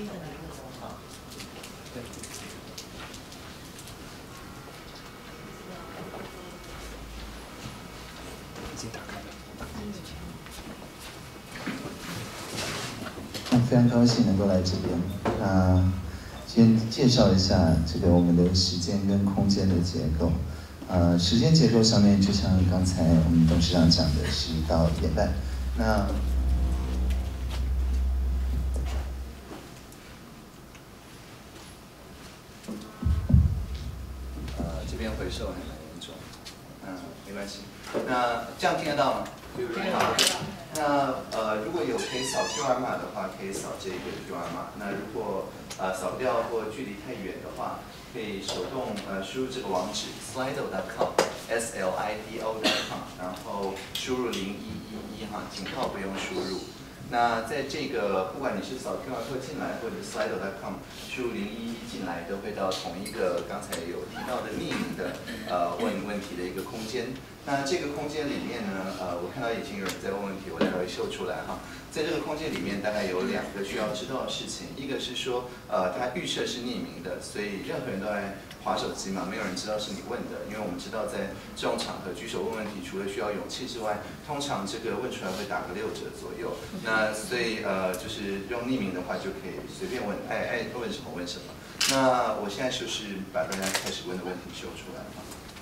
对。已经打开了。 非常高兴能够来这边。先介绍一下这个我们的时间跟空间的结构。时间结构上面，就像刚才我们董事长讲的，是到1点半。那这边回收还蛮严重，没关系。那这样听得到吗？听得到。那如果有可以扫 QR 码的话，可以扫这个 QR 码。那如果扫不掉或距离太远的话，可以手动输入这个网址 slido.com，slido.com， 然后输入0111哈，井号不用输入。那在这个不管你是扫 QR code 进来，或者 slido.com 输入0111进来，都会到同一个刚才有提到的匿名的问问题的一个空间。那这个空间里面呢，我看到已经有人在问问题，我待会秀出来哈。在这个空间里面，大概有2个需要知道的事情，一个是说，它预设是匿名的，所以任何人都在滑手机嘛，没有人知道是你问的，因为我们知道在这种场合举手问问题，除了需要勇气之外，通常这个问出来会打个6折左右。那所以就是用匿名的话就可以随便问，爱问什么问什么。那我现在就是把大家开始问的问题秀出来哈。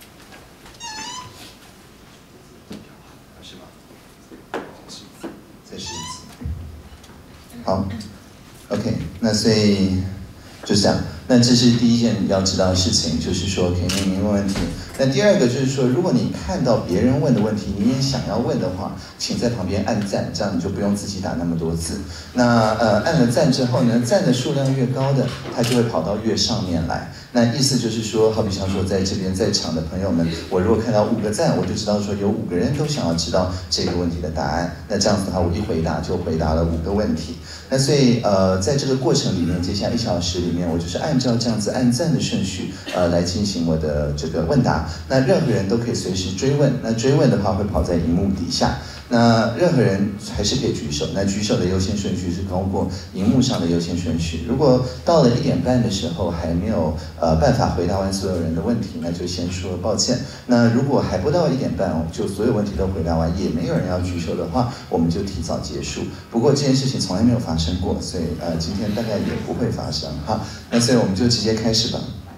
是吗？再试一次。好 ，OK， 那所以就是这样。那这是第一件要知道的事情，就是说可以匿名问问题。那第二个就是说，如果你看到别人问的问题，你也想要问的话，请在旁边按赞，这样你就不用自己打那么多字。那按了赞之后呢，赞的数量越高的，它就会跑到越上面来。那意思就是说，好比像说在这边在场的朋友们，我如果看到5个赞，我就知道说有5个人都想要知道这个问题的答案。那这样子的话，我一回答就回答了5个问题。那所以在这个过程里面，接下来1小时里面，我就是按照这样子按赞的顺序来进行我的这个问答。那任何人都可以随时追问，那追问的话会跑在荧幕底下。那任何人还是可以举手，那举手的优先顺序是高过荧幕上的优先顺序。如果到了1点半的时候还没有办法回答完所有人的问题，那就先说抱歉。那如果还不到1点半，就所有问题都回答完，也没有人要举手的话，我们就提早结束。不过这件事情从来没有发生过，所以今天大概也不会发生哈。那所以我们就直接开始吧。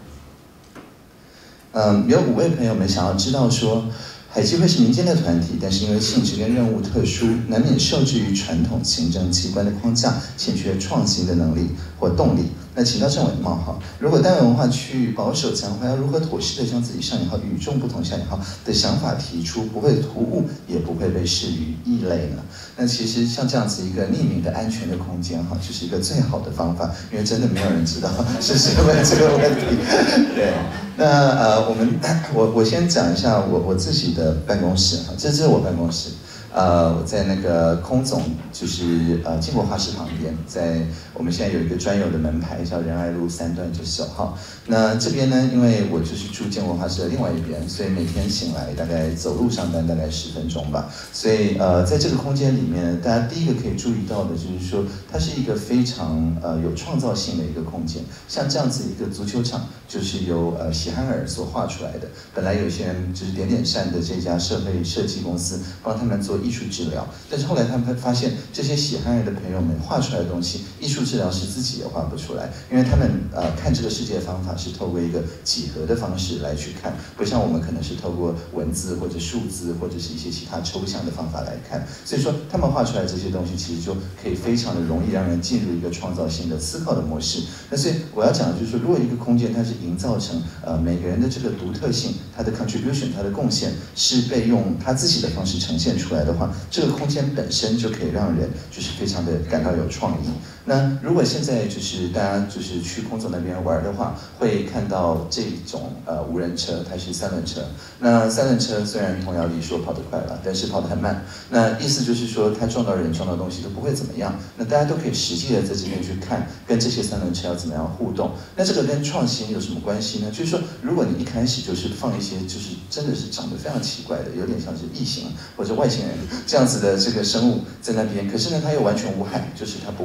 有5位朋友们想要知道说，海基会是民间的团体，但是因为性质跟任务特殊，难免受制于传统行政机关的框架，欠缺创新的能力或动力。那请到政委冒号，如果单元文化区域保守强化，要如何妥适的将自己上引号与众不同下引号的想法提出，不会突兀，也不会被视于异类呢？那其实像这样子一个匿名的安全的空间哈，就是一个最好的方法，因为真的没有人知道是谁问这个问题。对，那我先讲一下我自己的办公室哈，这是我办公室。我在那个空总，就是建国花市旁边，在我们现在有一个专有的门牌叫仁爱路3段99号。那这边呢，因为我就是住建国花市的另外一边，所以每天醒来大概走路上班大概10分钟吧。所以在这个空间里面，大家第一个可以注意到的就是说，它是一个非常有创造性的一个空间。像这样子一个足球场，就是由喜憨儿所画出来的。本来有些人就是点点善的这家社会设计公司帮他们做艺术治疗，但是后来他们发现这些喜憨儿的朋友们画出来的东西，艺术治疗师自己也画不出来，因为他们看这个世界的方法是透过一个几何的方式来去看，不像我们可能是透过文字或者数字或者是一些其他抽象的方法来看，所以说他们画出来这些东西其实就可以非常的容易让人进入一个创造性的思考的模式。那所以我要讲的就是说，如果一个空间它是营造成每个人的这个独特性，它的 contribution， 它的贡献是被用他自己的方式呈现出来的话，这个空间本身就可以让人就是非常的感到有创意。那如果现在就是大家就是去空总那边玩的话，会看到这种无人车，它是3轮车。那3轮车虽然童谣里说跑得快了，但是跑得很慢。那意思就是说，它撞到人撞到东西都不会怎么样。那大家都可以实际的在这边去看，跟这些3轮车要怎么样互动。那这个跟创新有什么关系呢？就是说，如果你一开始就是放一些就是真的是长得非常奇怪的，有点像是异形或者外星人这样子的这个生物在那边，可是呢它又完全无害，就是它不会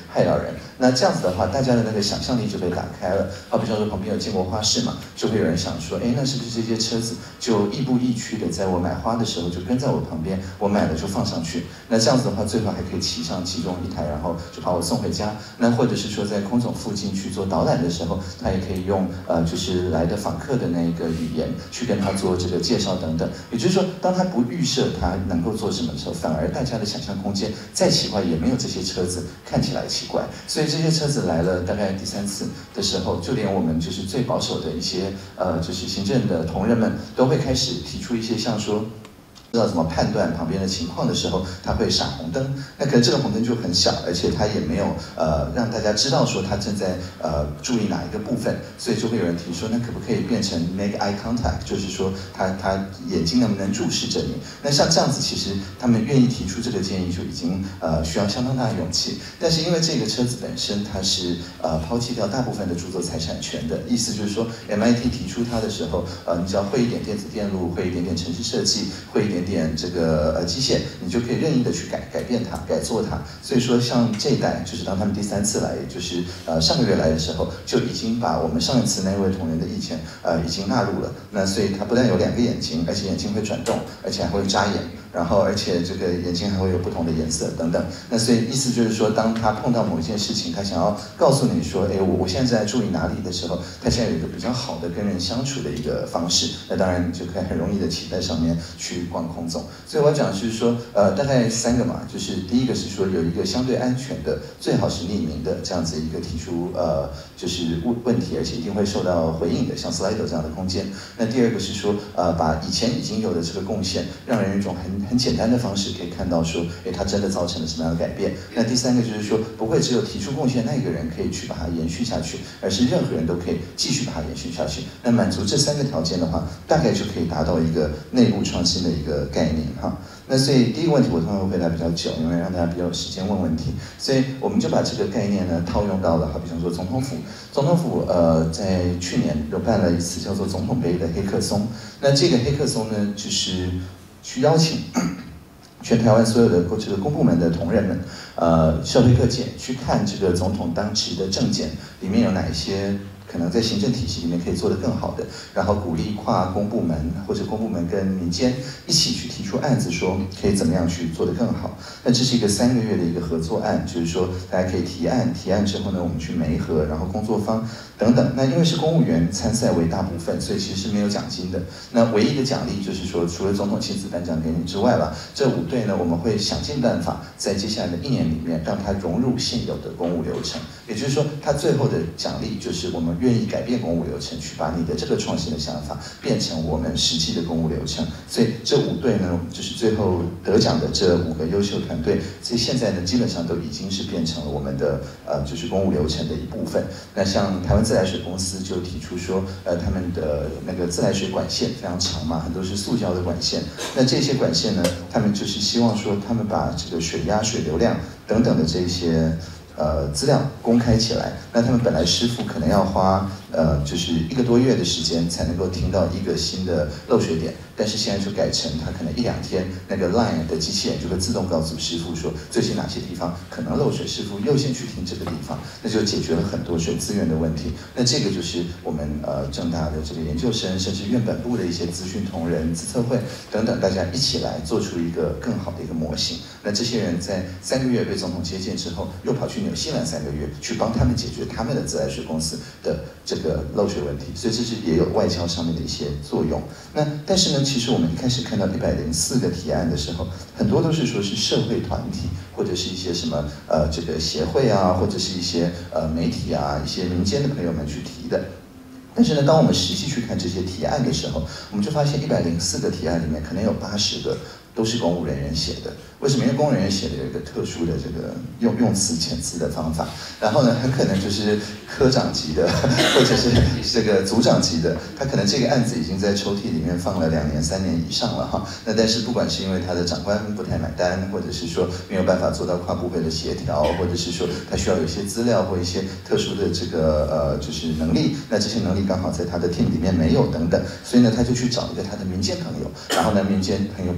害到人。那这样子的话，大家的那个想象力就被打开了。好比说旁边有建国花市嘛，就会有人想说，哎，那是不是这些车子就亦步亦趋的，在我买花的时候就跟在我旁边，我买了就放上去。那这样子的话，最后还可以骑上其中一台，然后就把我送回家。那或者是说在空总附近去做导览的时候，他也可以用就是来的访客的那个语言去跟他做这个介绍等等。也就是说，当他不预设他能够做什么的时候，反而大家的想象空间再奇怪也没有这些车子看起来奇怪。所以这些车子来了大概第3次的时候，就连我们就是最保守的一些就是行政的同仁们都会开始提出一些像说。不知道怎么判断旁边的情况的时候，他会闪红灯。那可能这个红灯就很小，而且他也没有让大家知道说他正在注意哪一个部分，所以就会有人提说，那可不可以变成 make eye contact， 就是说他眼睛能不能注视着你？那像这样子，其实他们愿意提出这个建议就已经需要相当大的勇气。但是因为这个车子本身它是抛弃掉大部分的著作财产权的，意思就是说 MIT 提出它的时候，你只要会一点电子电路，会一点点程式设计，会一点这个机械，你就可以任意的去改变它、改做它。所以说，像这一代，就是当他们第3次来，也就是上个月来的时候，就已经把我们上一次那位同仁的意见已经纳入了。那所以他不但有2个眼睛，而且眼睛会转动，而且还会眨眼。然后，而且这个眼睛还会有不同的颜色等等。那所以意思就是说，当他碰到某一件事情，他想要告诉你说，哎，我现在在注意哪里的时候，他现在有一个比较好的跟人相处的一个方式。那当然就可以很容易的骑在上面去逛空总。所以我要讲的是说，大概3个嘛，就是第一个是说有一个相对安全的，最好是匿名的这样子一个提出就是问题，而且一定会受到回应的，像 Slido 这样的空间。那第二个是说，把以前已经有的这个贡献，让人有一种很简单的方式可以看到说，哎，它真的造成了什么样的改变。那第3个就是说，不会只有提出贡献那个人可以去把它延续下去，而是任何人都可以继续把它延续下去。那满足这3个条件的话，大概就可以达到一个内部创新的一个概念哈。那所以第一个问题我通常会回答比较久，因为让大家比较有时间问问题，所以我们就把这个概念呢套用到了，好比方说总统府。总统府在去年有办了一次叫做总统杯的黑客松。那这个黑客松呢，就是去邀请全台湾所有的这个公部门的同仁们，社会各界去看这个总统当时的政见里面有哪一些可能在行政体系里面可以做得更好的，然后鼓励跨公部门或者公部门跟民间一起去提出案子，说可以怎么样去做得更好。那这是一个3个月的一个合作案，就是说大家可以提案，提案之后呢，我们去媒合，然后工作坊等等。那因为是公务员参赛为大部分，所以其实是没有奖金的。那唯一的奖励就是说，除了总统亲自颁奖给你之外吧，这5队呢，我们会想尽办法，在接下来的1年里面，让它融入现有的公务流程。也就是说，它最后的奖励就是我们愿意改变公务流程，去把你的这个创新的想法变成我们实际的公务流程。所以这5队呢，就是最后得奖的这5个优秀团队，所以现在呢，基本上都已经是变成了我们的就是公务流程的一部分。那像台湾自来水公司就提出说，他们的那个自来水管线非常长嘛，很多是塑胶的管线。那这些管线呢，他们就是希望说，他们把这个水压、水流量等等的这些资料公开起来。那他们本来师傅可能要花就是1个多月的时间才能够听到一个新的漏水点，但是现在就改成他可能1、2天，那个 Line 的机器人就会自动告诉师傅说最近哪些地方可能漏水，师傅优先去听这个地方，那就解决了很多水资源的问题。那这个就是我们政大的这个研究生，甚至院本部的一些资讯同仁、资策会等等，大家一起来做出一个更好的一个模型。那这些人在3个月被总统接见之后，又跑去纽西兰3个月，去帮他们解决他们的自来水公司的这个漏水问题，所以这是也有外交上面的一些作用。那但是呢，其实我们一开始看到104个提案的时候，很多都是说是社会团体或者是一些什么这个协会啊，或者是一些媒体啊，一些民间的朋友们去提的。但是呢，当我们实际去看这些提案的时候，我们就发现104个提案里面，可能有80个都是公务人员写的。为什么？因为公务人员写的有一个特殊的这个用词遣词的方法，然后呢，很可能就是科长级的，或者是这个组长级的，他可能这个案子已经在抽屉里面放了2年、3年以上了哈。那但是不管是因为他的长官不太买单，或者是说没有办法做到跨部会的协调，或者是说他需要有一些资料或一些特殊的这个就是能力，那这些能力刚好在他的 team 里面没有等等，所以呢，他就去找一个他的民间朋友，然后呢，民间朋友帮他提案。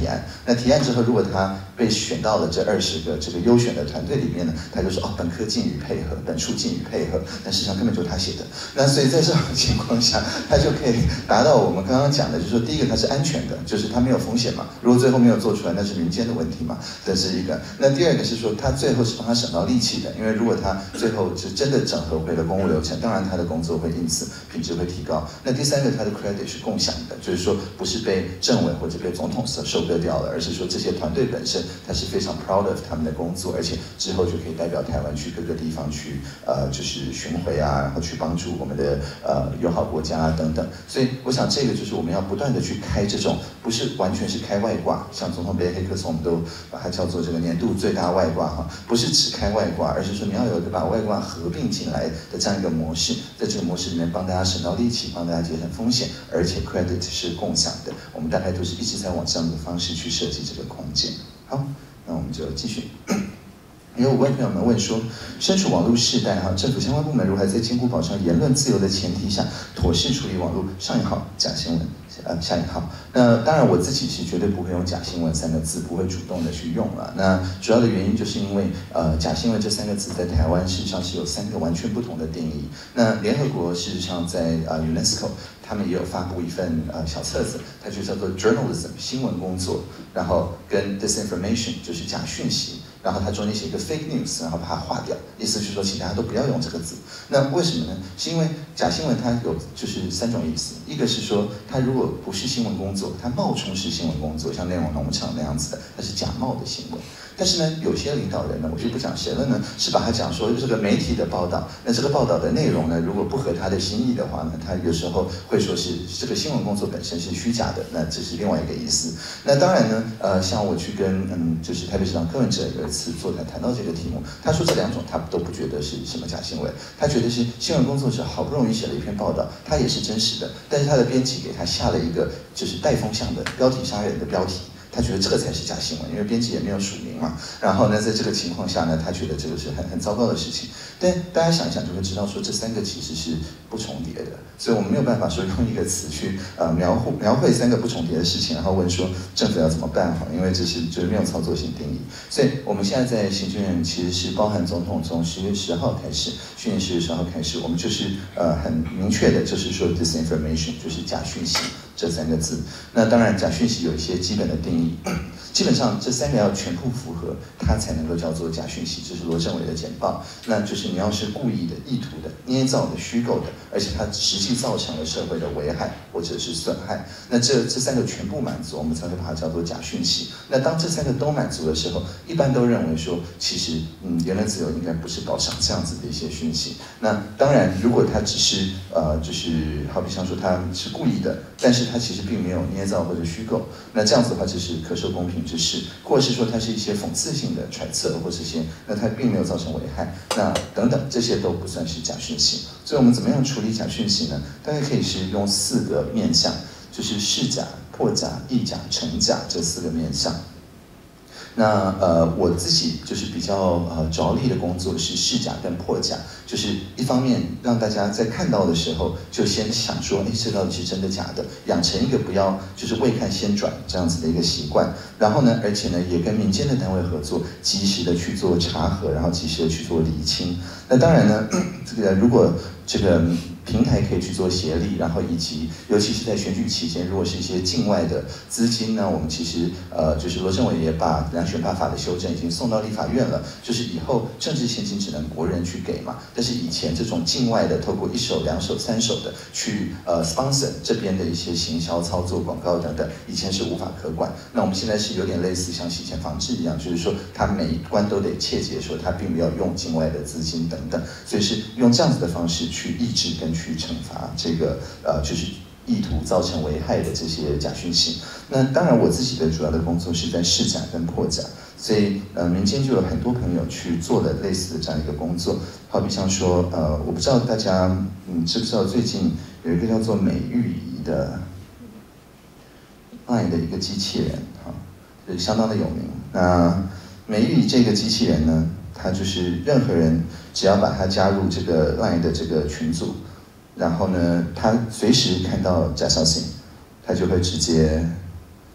案。那提案之后，如果他被选到了这20个这个优选的团队里面呢，他就说哦，本科敬语配合，本书敬语配合，但实际上根本就是他写的。那所以在这种情况下，他就可以达到我们刚刚讲的，就是说第一个它是安全的，就是它没有风险嘛。如果最后没有做出来，那是民间的问题嘛，这是一个。那第二个是说，他最后是帮他省到力气的，因为如果他最后是真的整合回了公务流程，当然他的工作会因此品质会提高。那第三个，他的 credit 是共享的，就是说不是被政委或者被总统收割掉了，而是说这些团队本身他是非常 proud of 他们的工作，而且之后就可以代表台湾去各个地方去就是巡回啊，然后去帮助我们的友好国家啊等等。所以我想这个就是我们要不断的去开这种，不是完全是开外挂，像总统杯黑客松我们都把它叫做这个年度最大外挂哈，不是只开外挂，而是说你要有一个把外挂合并进来的这样一个模式，在这个模式里面帮大家省到力气，帮大家节省风险，而且 credit 是共享的。我们大概都是一直在往这样的方式去设计这个空间。好，那我们就继续。有5位朋友们问说，身处网络时代哈，政府相关部门如何在兼顾保障言论自由的前提下，妥善处理网络上引号假新闻？下引号。那当然我自己是绝对不会用假新闻3个字，不会主动的去用了。那主要的原因就是因为假新闻这3个字在台湾事实上是有3个完全不同的定义。那联合国事实上在UNESCO 他们也有发布一份小册子，它就叫做 journalism 新闻工作，然后跟 disinformation 就是假讯息。然后它中间写一个 fake news， 然后把它划掉，意思是说请大家都不要用这个字。那为什么呢？是因为假新闻它有就是3种意思，一个是说它如果不是新闻工作，它冒充是新闻工作，像内容农场那样子的，它是假冒的新闻。但是呢，有些领导人呢，我就不讲谁了呢，是把它讲说这个媒体的报道，那这个报道的内容呢，如果不合他的心意的话呢，他有时候会说是这个新闻工作本身是虚假的，那这是另外一个意思。那当然呢，像我去跟就是台北市长柯文哲有一次座谈谈到这个题目，他说这2种他都不觉得是什么假新闻，他觉得是新闻工作者好不容易写了一篇报道，他也是真实的，但是他的编辑给他下了一个就是带风向的标题杀人的标题。他觉得这个才是假新闻，因为编辑也没有署名嘛。然后呢，在这个情况下呢，他觉得这个是很糟糕的事情。但大家想一想就会知道，说这3个其实是不重叠的，所以我们没有办法说用一个词去描绘3个不重叠的事情，然后问说政府要怎么办哈？因为这是就是没有操作性定义。所以我们现在在行政院其实是包含总统从10月10号开始，去年10月10号开始，我们就是很明确的就是说 disinformation 就是假讯息。这3个字，那当然假讯息有一些基本的定义，基本上这3个要全部符合，它才能够叫做假讯息。这是罗政委的简报，那就是你要是故意的、意图的、捏造的、虚构的，而且它实际造成了社会的危害或者是损害，那这3个全部满足，我们才会把它叫做假讯息。那当这3个都满足的时候，一般都认为说，其实言论自由应该不是保障这样子的一些讯息。那当然，如果它只是就是好比像说他是故意的，但是它其实并没有捏造或者虚构，那这样子的话就是可受公平之事，或者是说它是一些讽刺性的揣测或者一些，那它并没有造成危害，那等等这些都不算是假讯息。所以我们怎么样处理假讯息呢？大概可以是用4个面向，就是释假、破假、议假、成假这4个面向。那我自己就是比较着力的工作是释假跟破假，就是一方面让大家在看到的时候就先想说，哎，这到底是真的假的，养成一个不要就是未看先转这样子的一个习惯。然后呢，而且呢也跟民间的单位合作，及时的去做查核，然后及时的去做厘清。那当然呢，这个如果这个平台可以去做协力，然后以及尤其是在选举期间，如果是一些境外的资金呢，我们其实就是罗政委也把两选罢法的修正已经送到立法院了，就是以后政治现金只能国人去给嘛，但是以前这种境外的透过1手、2手、3手的去sponsor 这边的一些行销操作、广告等等，以前是无法可管。那我们现在是有点类似像洗钱防治一样，就是说他每一关都得切结说他并没有用境外的资金等等，所以是用这样子的方式去抑制跟去惩罚这个就是意图造成危害的这些假讯息。那当然我自己的主要的工作是在释假跟破假，所以民间就有很多朋友去做了类似的这样一个工作。好比像说我不知道大家知不知道最近有一个叫做美玉仪的 LINE 的一个机器人哈，就是相当的有名。那美玉仪这个机器人呢，它就是任何人只要把它加入这个 LINE 的这个群组，然后呢，他随时看到假消息，他就会直接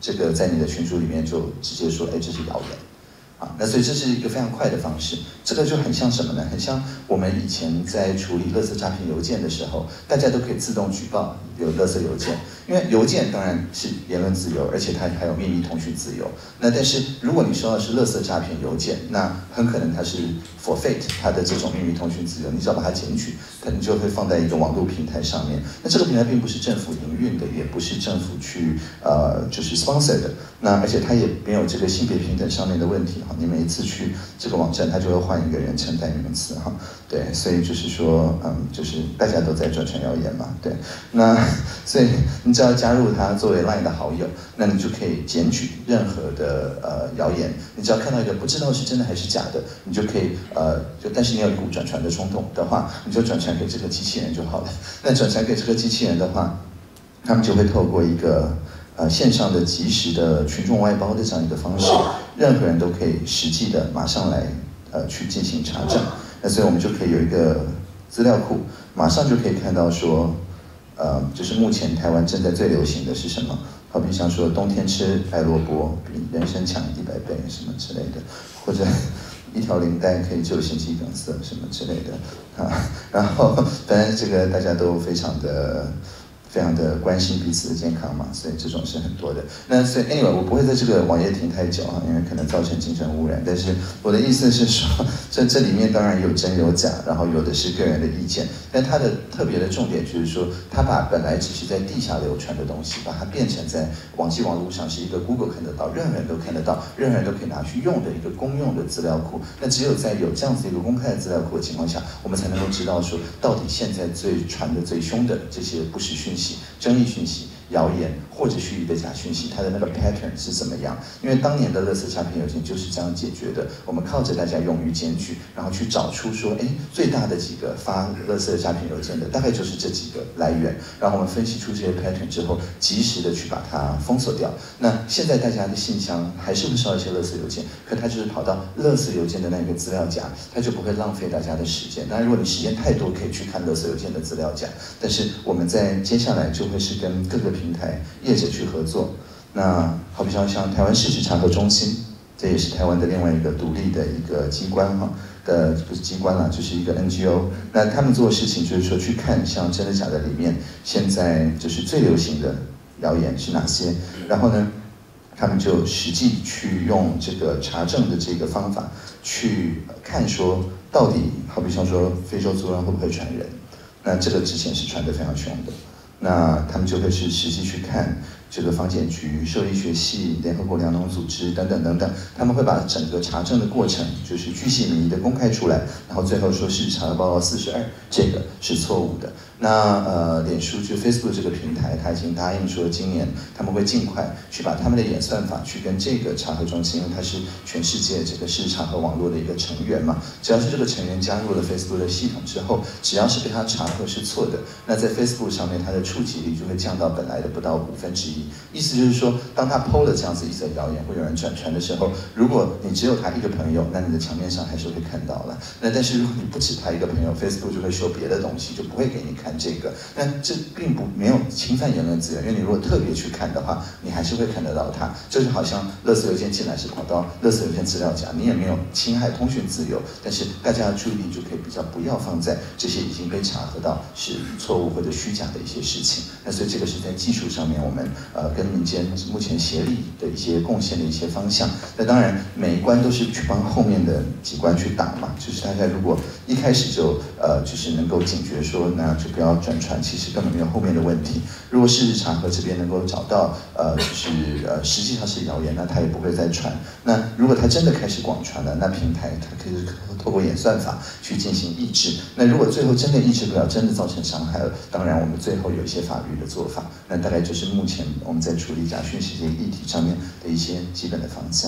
这个在你的群组里面就直接说，哎，这是谣言。那所以这是一个非常快的方式，这个就很像什么呢？很像我们以前在处理垃圾诈骗邮件的时候，大家都可以自动举报有垃圾邮件，因为邮件当然是言论自由，而且它还有秘密通讯自由。那但是如果你收到的是垃圾诈骗邮件，那很可能它是 forfeit 它的这种秘密通讯自由，你只要把它检举，可能就会放在一个网络平台上面。那这个平台并不是政府营运的，也不是政府去就是 sponsor 的，那而且它也没有这个性别平等上面的问题哈。你每一次去这个网站，它就会换一个人称代名词哈。对，所以就是说，就是大家都在转传谣言嘛，对。那所以你只要加入它作为 LINE 的好友，那你就可以检举任何的谣言。你只要看到一个不知道是真的还是假的，你就可以但是你有一股转传的冲动的话，你就转传给这个机器人就好了。那转传给这个机器人的话，他们就会透过一个线上的即时的群众外包的这样一个方式，任何人都可以实际的马上来去进行查证。那所以我们就可以有一个资料库，马上就可以看到说，就是目前台湾正在最流行的是什么？好比像说冬天吃白萝卜比人参强100倍什么之类的，或者一条领带可以救心肌梗塞什么之类的然后反正这个大家都非常的关心彼此的健康嘛，所以这种是很多的。那所以 anyway 我不会在这个网页停太久因为可能造成精神污染。但是我的意思是说，这里面当然有真有假，然后有的是个人的意见，但它的特别的重点就是说，它把本来只是在地下流传的东西，把它变成在网络上是一个 Google 看得到，任何人都看得到，任何人都可以拿去用的一个公用的资料库。那只有在有这样子一个公开的资料库的情况下，我们才能够知道说，到底现在最传的最凶的这些不实讯息、争议讯息、谣言或者虚拟的假讯息，它的那个 pattern 是怎么样？因为当年的垃圾诈骗邮件就是这样解决的。我们靠着大家勇于检举，然后去找出说，最大的几个发垃圾诈骗邮件的，大概就是这几个来源。然后我们分析出这些 pattern 之后，及时的去把它封锁掉。那现在大家的信箱还是会收到一些垃圾邮件，可它就是跑到垃圾邮件的那个资料夹，它就不会浪费大家的时间。当然，如果你时间太多，可以去看垃圾邮件的资料夹。但是我们在接下来就会是跟各个平台业者去合作。那好比像台湾事实查核中心，这也是台湾的另外一个独立的一个机关不是机关啦，就是一个 NGO。那他们做的事情就是说，去看像真的假的里面，现在就是最流行的谣言是哪些，然后呢，他们就实际去用这个查证的这个方法去看说，到底好比像说非洲猪瘟会不会传人？那这个之前是传得非常凶的。那他们就会是实际去看这个防检局、兽医学系、联合国粮农组织等等等等，他们会把整个查证的过程就是巨细靡遗的公开出来，然后最后说是查核报告42，这个是错误的。那脸书就 Facebook 这个平台，他已经答应说今年他们会尽快去把他们的演算法去跟这个查核中心，因为它是全世界这个是查核网络的一个成员嘛，只要是这个成员加入了 Facebook 的系统之后，只要是被他查核是错的，那在 Facebook 上面它的触及率就会降到本来的不到1/5。意思就是说，当他 PO 了这样子一则谣言，会有人转传的时候，如果你只有他一个朋友，那你的墙面上还是会看到了。那但是如果你不止他一个朋友 ，Facebook 就会秀别的东西，就不会给你看这个。但这并没有侵犯言论自由，因为你如果特别去看的话，你还是会看得到它。这就好像垃圾邮件进来是跑到垃圾邮件资料夹，你也没有侵害通讯自由，但是大家的注意力就可以比较不要放在这些已经被查核到是错误或者虚假的一些事情。那所以这个是在技术上面我们跟民间目前协力的一些贡献的一些方向。那当然每一关都是去帮后面的几关去挡嘛，就是大家如果一开始就是能够警觉说，那就不要转传，其实根本没有后面的问题。如果事实查核这边能够找到实际上是谣言，那他也不会再传。那如果他真的开始广传了，那平台它可以透过演算法去进行抑制。那如果最后真的抑制不了，真的造成伤害了，当然我们最后有一些法律的做法。那大概就是目前我们在处理假讯息这个议题上面的一些基本的方向。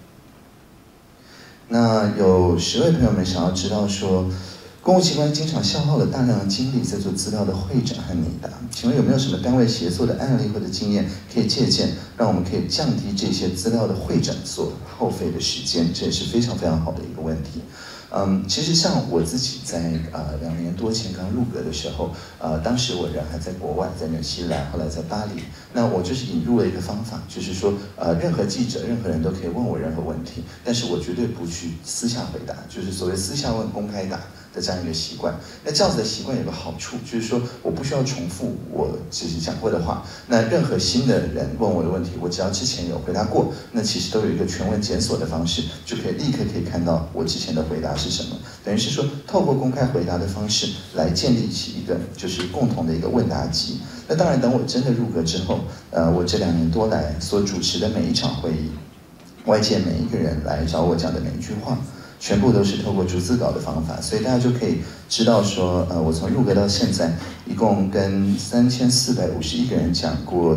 那有10位朋友们想要知道说，公务机关经常消耗了大量的精力在做资料的汇整和拟答，请问有没有什么单位协作的案例或者经验可以借鉴，让我们可以降低这些资料的汇整所耗费的时间？这也是非常非常好的一个问题。 其实像我自己在2年多前刚入阁的时候，当时我人还在国外，在纽西兰，后来在巴黎。那我就是引入了一个方法，就是说，任何记者、任何人都可以问我任何问题，但是我绝对不去私下回答，就是所谓私下问、公开答的这样一个习惯。那这样子的习惯有个好处，就是说我不需要重复我自己讲过的话。那任何新的人问我的问题，我只要之前有回答过，那其实都有一个全文检索的方式，就可以立刻可以看到我之前的回答是什么。等于是说，透过公开回答的方式来建立起一个就是共同的一个问答集。那当然，等我真的入阁之后，我这2年多来所主持的每一场会议，外界每一个人来找我讲的每一句话，全部都是透过逐字稿的方法，所以大家就可以知道说，我从入阁到现在，一共跟3451个人讲过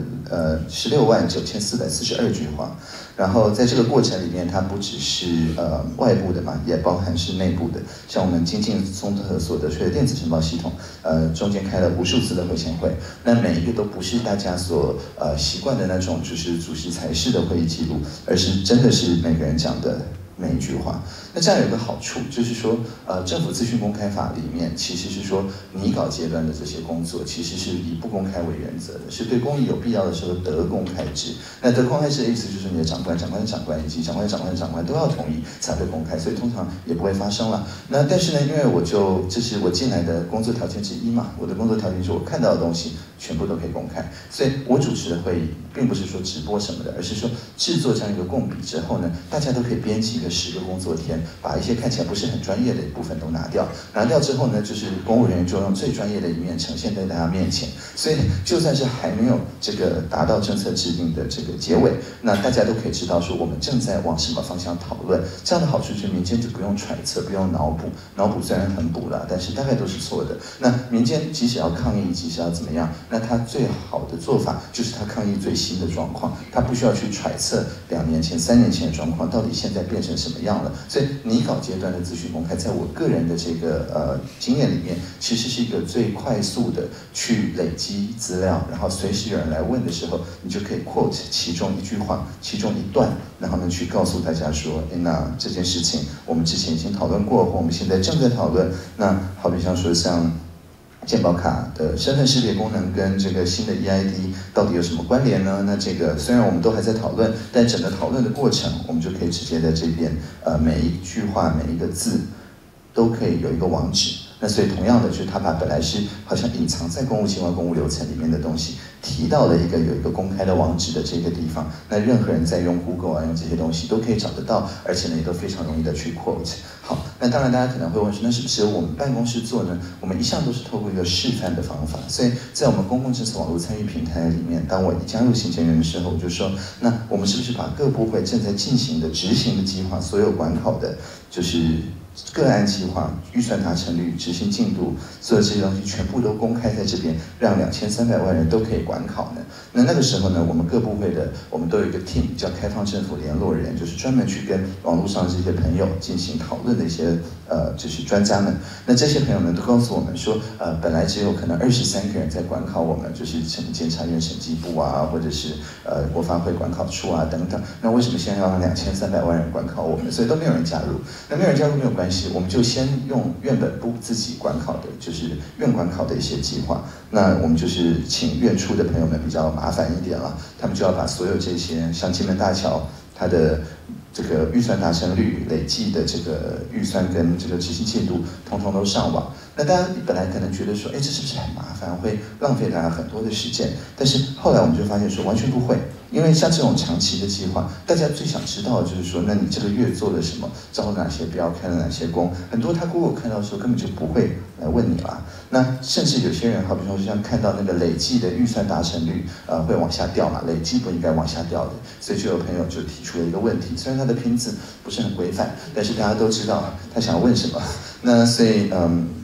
169442句话。然后在这个过程里面，它不只是外部的嘛，也包含是内部的。像我们精进综合所得税的电子申报系统，中间开了无数次的会前会，那每一个都不是大家所习惯的那种，就是主席才式的会议记录，而是真的是每个人讲的每一句话。那这样有一个好处，就是说，政府资讯公开法里面其实是说，拟稿阶段的这些工作其实是以不公开为原则的，是对公益有必要的时候得公开制。那得公开制的意思就是你的长官、长官的长官以及长官的长官的长官都要同意才会公开，所以通常也不会发生了。那但是呢，因为这是我进来的工作条件之一嘛，我的工作条件是我看到的东西全部都可以公开，所以我主持的会议并不是说直播什么的，而是说制作这样一个共笔之后呢，大家都可以编辑一个10个工作天，把一些看起来不是很专业的一部分都拿掉，拿掉之后呢，就是公务人员就用最专业的一面呈现在大家面前。所以就算是还没有这个达到政策制定的这个结尾，那大家都可以知道说我们正在往什么方向讨论。这样的好处就是民间就不用揣测，不用脑补，脑补虽然很补了，但是大概都是错的。那民间即使要抗议，即使要怎么样，那他最好的做法就是他抗议最新的状况，他不需要去揣测2年前、3年前的状况到底现在变成什么样了。所以拟稿阶段的资讯公开，在我个人的这个经验里面，其实是一个最快速的去累积资料，然后随时有人来问的时候，你就可以 quote 其中一句话、其中一段，然后呢去告诉大家说，那这件事情我们之前已经讨论过，或我们现在正在讨论。那好比像说像健保卡的身份识别功能跟这个新的 EID 到底有什么关联呢？那这个虽然我们都还在讨论，但整个讨论的过程，我们就可以直接在这边，每一句话、每一个字都可以有一个网址。那所以同样的，就是他把本来是好像隐藏在公务机关公务流程里面的东西，提到了有一个公开的网址的这个地方，那任何人在用 Google 用这些东西都可以找得到，而且呢也都非常容易的去 quote。好，那当然大家可能会问说，那是不是由我们办公室做呢？我们一向都是透过一个示范的方法，所以在我们公共政策网络参与平台里面，当我一加入行政院的时候，我就说，那我们是不是把各部会正在进行的执行的计划，所有管考的，就是个案计划、预算达成率、执行进度，所有这些东西全部都公开在这边，让2300万人都可以管考呢。那个时候呢，我们各部会的我们都有一个 team 叫开放政府联络人，就是专门去跟网络上这些朋友进行讨论的一些就是专家们。那这些朋友们都告诉我们说，本来只有可能23个人在管考我们，就是监察院审计部啊，或者是国发会管考处啊等等。那为什么现在要让2300万人管考我们？所以都没有人加入。那没有人加入没有关系，我们就先用院本部自己管考的，就是院管考的一些计划。那我们就是请院处的朋友们比较麻烦一点了，他们就要把所有这些像金门大桥它的这个预算达成率、累计的这个预算跟这个执行进度，统统都上网。那大家本来可能觉得说，这是不是很麻烦，会浪费大家很多的时间？但是后来我们就发现说，完全不会。因为像这种长期的计划，大家最想知道的就是说，那你这个月做了什么，招了哪些标，开了哪些工？很多他 Google 看到的时候根本就不会来问你啦。那甚至有些人，好比说像看到那个累计的预算达成率，会往下掉嘛，累计不应该往下掉的，所以就有朋友就提出了一个问题，虽然他的拼字不是很规范，但是大家都知道他想要问什么。那所以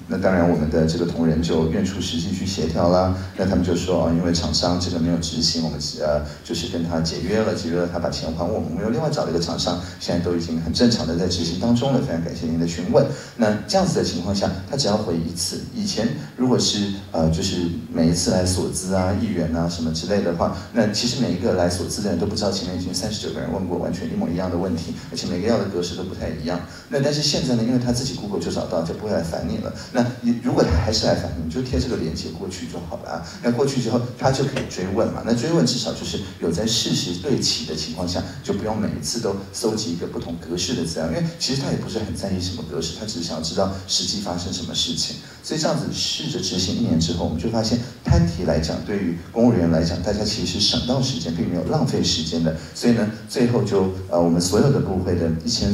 那当然我们的这个同仁就愿出实际去协调啦。那他们就说因为厂商这个没有执行，我们就是跟他解约了，他把钱还我们，我们又另外找了一个厂商，现在都已经很正常的在执行当中了。非常感谢您的询问。那这样子的情况下，他只要回一次。以前如果是就是每一次来所资啊、议员啊什么之类的话，那其实每一个来所资的人都不知道前面已经39个人问过完全一模一样的问题，而且每个要的格式都不太一样。那但是现在呢，因为他自己 Google 就找到，就不会来烦你了。那你如果他还是来烦你，就贴这个链接过去就好了啊。那过去之后，他就可以追问嘛。那追问至少就是有在事实对齐的情况下，就不用每一次都搜集一个不同格式的资料，因为其实他也不是很在意什么格式，他只是想要知道实际发生什么事情。所以这样子试着执行1年之后，我们就发现摊提来讲，对于公务员来讲，大家其实是省到时间，并没有浪费时间的。所以呢，最后就我们所有的部会的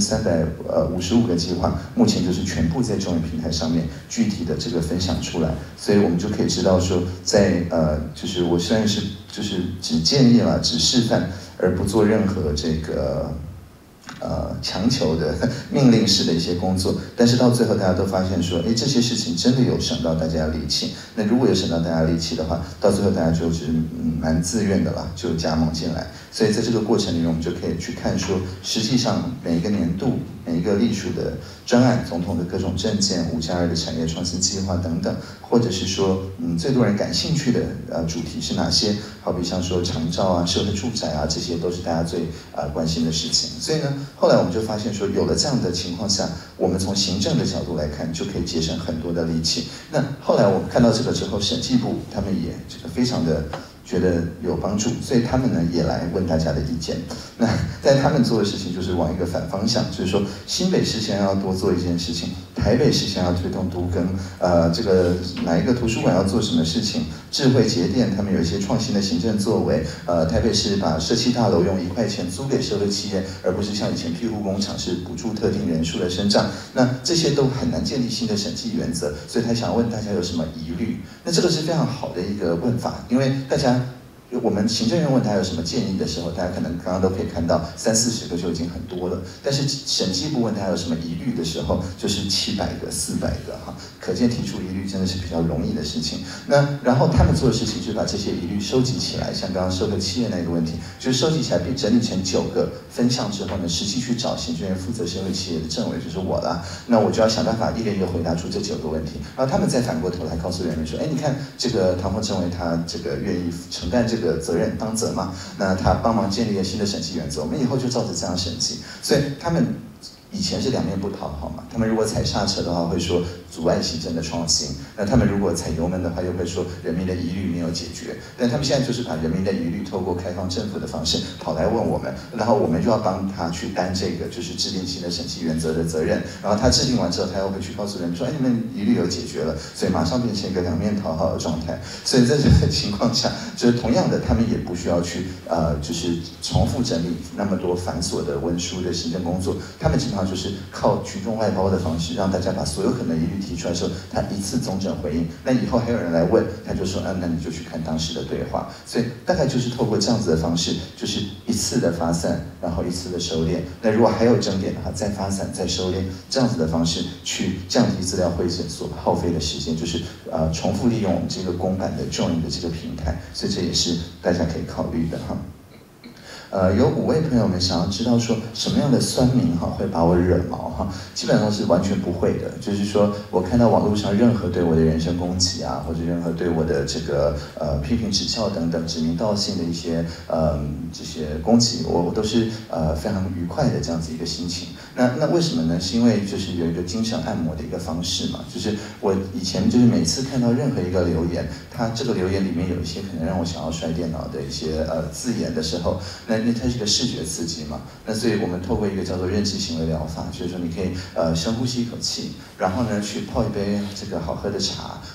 1355个计划，目前就是全部在中原平台上面具体的这个分享出来，所以我们就可以知道说，在就是我虽然是就是只建议了，只示范，而不做任何这个。强求的命令式的一些工作，但是到最后大家都发现说，这些事情真的有省到大家的力气。那如果有省到大家的力气的话，到最后大家就是蛮自愿的啦，就加盟进来。所以在这个过程里面，我们就可以去看说，实际上每一个年度、每一个隶属的专案、总统的各种政见、5+2的产业创新计划等等，或者是说，最多人感兴趣的主题是哪些？好比像说长照啊、社会住宅啊，这些都是大家最关心的事情。所以呢，后来我们就发现说，有了这样的情况下，我们从行政的角度来看，就可以节省很多的力气。那后来我们看到这个之后，审计部他们也这个非常的觉得有帮助，所以他们呢也来问大家的意见。那但他们做的事情就是往一个反方向，就是说新北市现在要多做一件事情，台北市现在要推动都更，这个哪一个图书馆要做什么事情，智慧节电他们有一些创新的行政作为，台北市把社企大楼用1块钱租给社会企业，而不是像以前庇护工厂是补助特定人数的生长，那这些都很难建立新的审计原则，所以他想问大家有什么疑虑，那这个是非常好的一个问法，因为大家。我们行政院问他有什么建议的时候，大家可能刚刚都可以看到30-40个就已经很多了。但是审计部问他有什么疑虑的时候，就是700个、400个哈，可见提出疑虑真的是比较容易的事情。那然后他们做的事情就是把这些疑虑收集起来，像刚刚社会企业那个问题，就是收集起来并整理成9个分项之后呢，实际去找行政院负责社会企业的政委，就是我啦。那我就要想办法一个一个回答出这9个问题，然后他们再反过头来告诉人们说，你看这个唐凤政委他这个愿意承担这个责任当责嘛，那他帮忙建立了新的审计原则，我们以后就照着这样审计。所以他们以前是两面不讨好嘛，他们如果踩刹车的话会说阻碍行政的创新，那他们如果踩油门的话又会说人民的疑虑没有解决。但他们现在就是把人民的疑虑透过开放政府的方式跑来问我们，然后我们就要帮他去担这个就是制定新的审计原则的责任，然后他制定完之后他又会去告诉人们说，你们疑虑有解决了，所以马上变成一个两面讨好的状态。所以在这个情况下，就是同样的他们也不需要去就是重复整理那么多繁琐的文书的行政工作，他们基本上就是靠群众外包的方式，让大家把所有可能疑虑提出来的时候，他一次总整回应。那以后还有人来问，他就说，那你就去看当时的对话。所以大概就是透过这样子的方式，就是一次的发散，然后一次的收敛。那如果还有争点的话，再发散，再收敛，这样子的方式去降低资料汇整所耗费的时间，就是重复利用我们这个公版的 Join 的这个平台。所以这也是大家可以考虑的哈。有5位朋友们想要知道说什么样的酸民会把我惹毛哈，基本上是完全不会的。就是说我看到网络上任何对我的人身攻击啊，或者任何对我的这个批评指教等等指名道姓的一些这些攻击，我都是非常愉快的这样子一个心情。那为什么呢？是因为就是有一个精神按摩的一个方式嘛，就是我以前就是每次看到任何一个留言，它这个留言里面有一些可能让我想要摔电脑的一些字眼的时候，那它是一个视觉刺激嘛。那所以我们透过一个叫做认知行为疗法，就是说你可以深呼吸一口气，然后呢去泡一杯这个好喝的茶，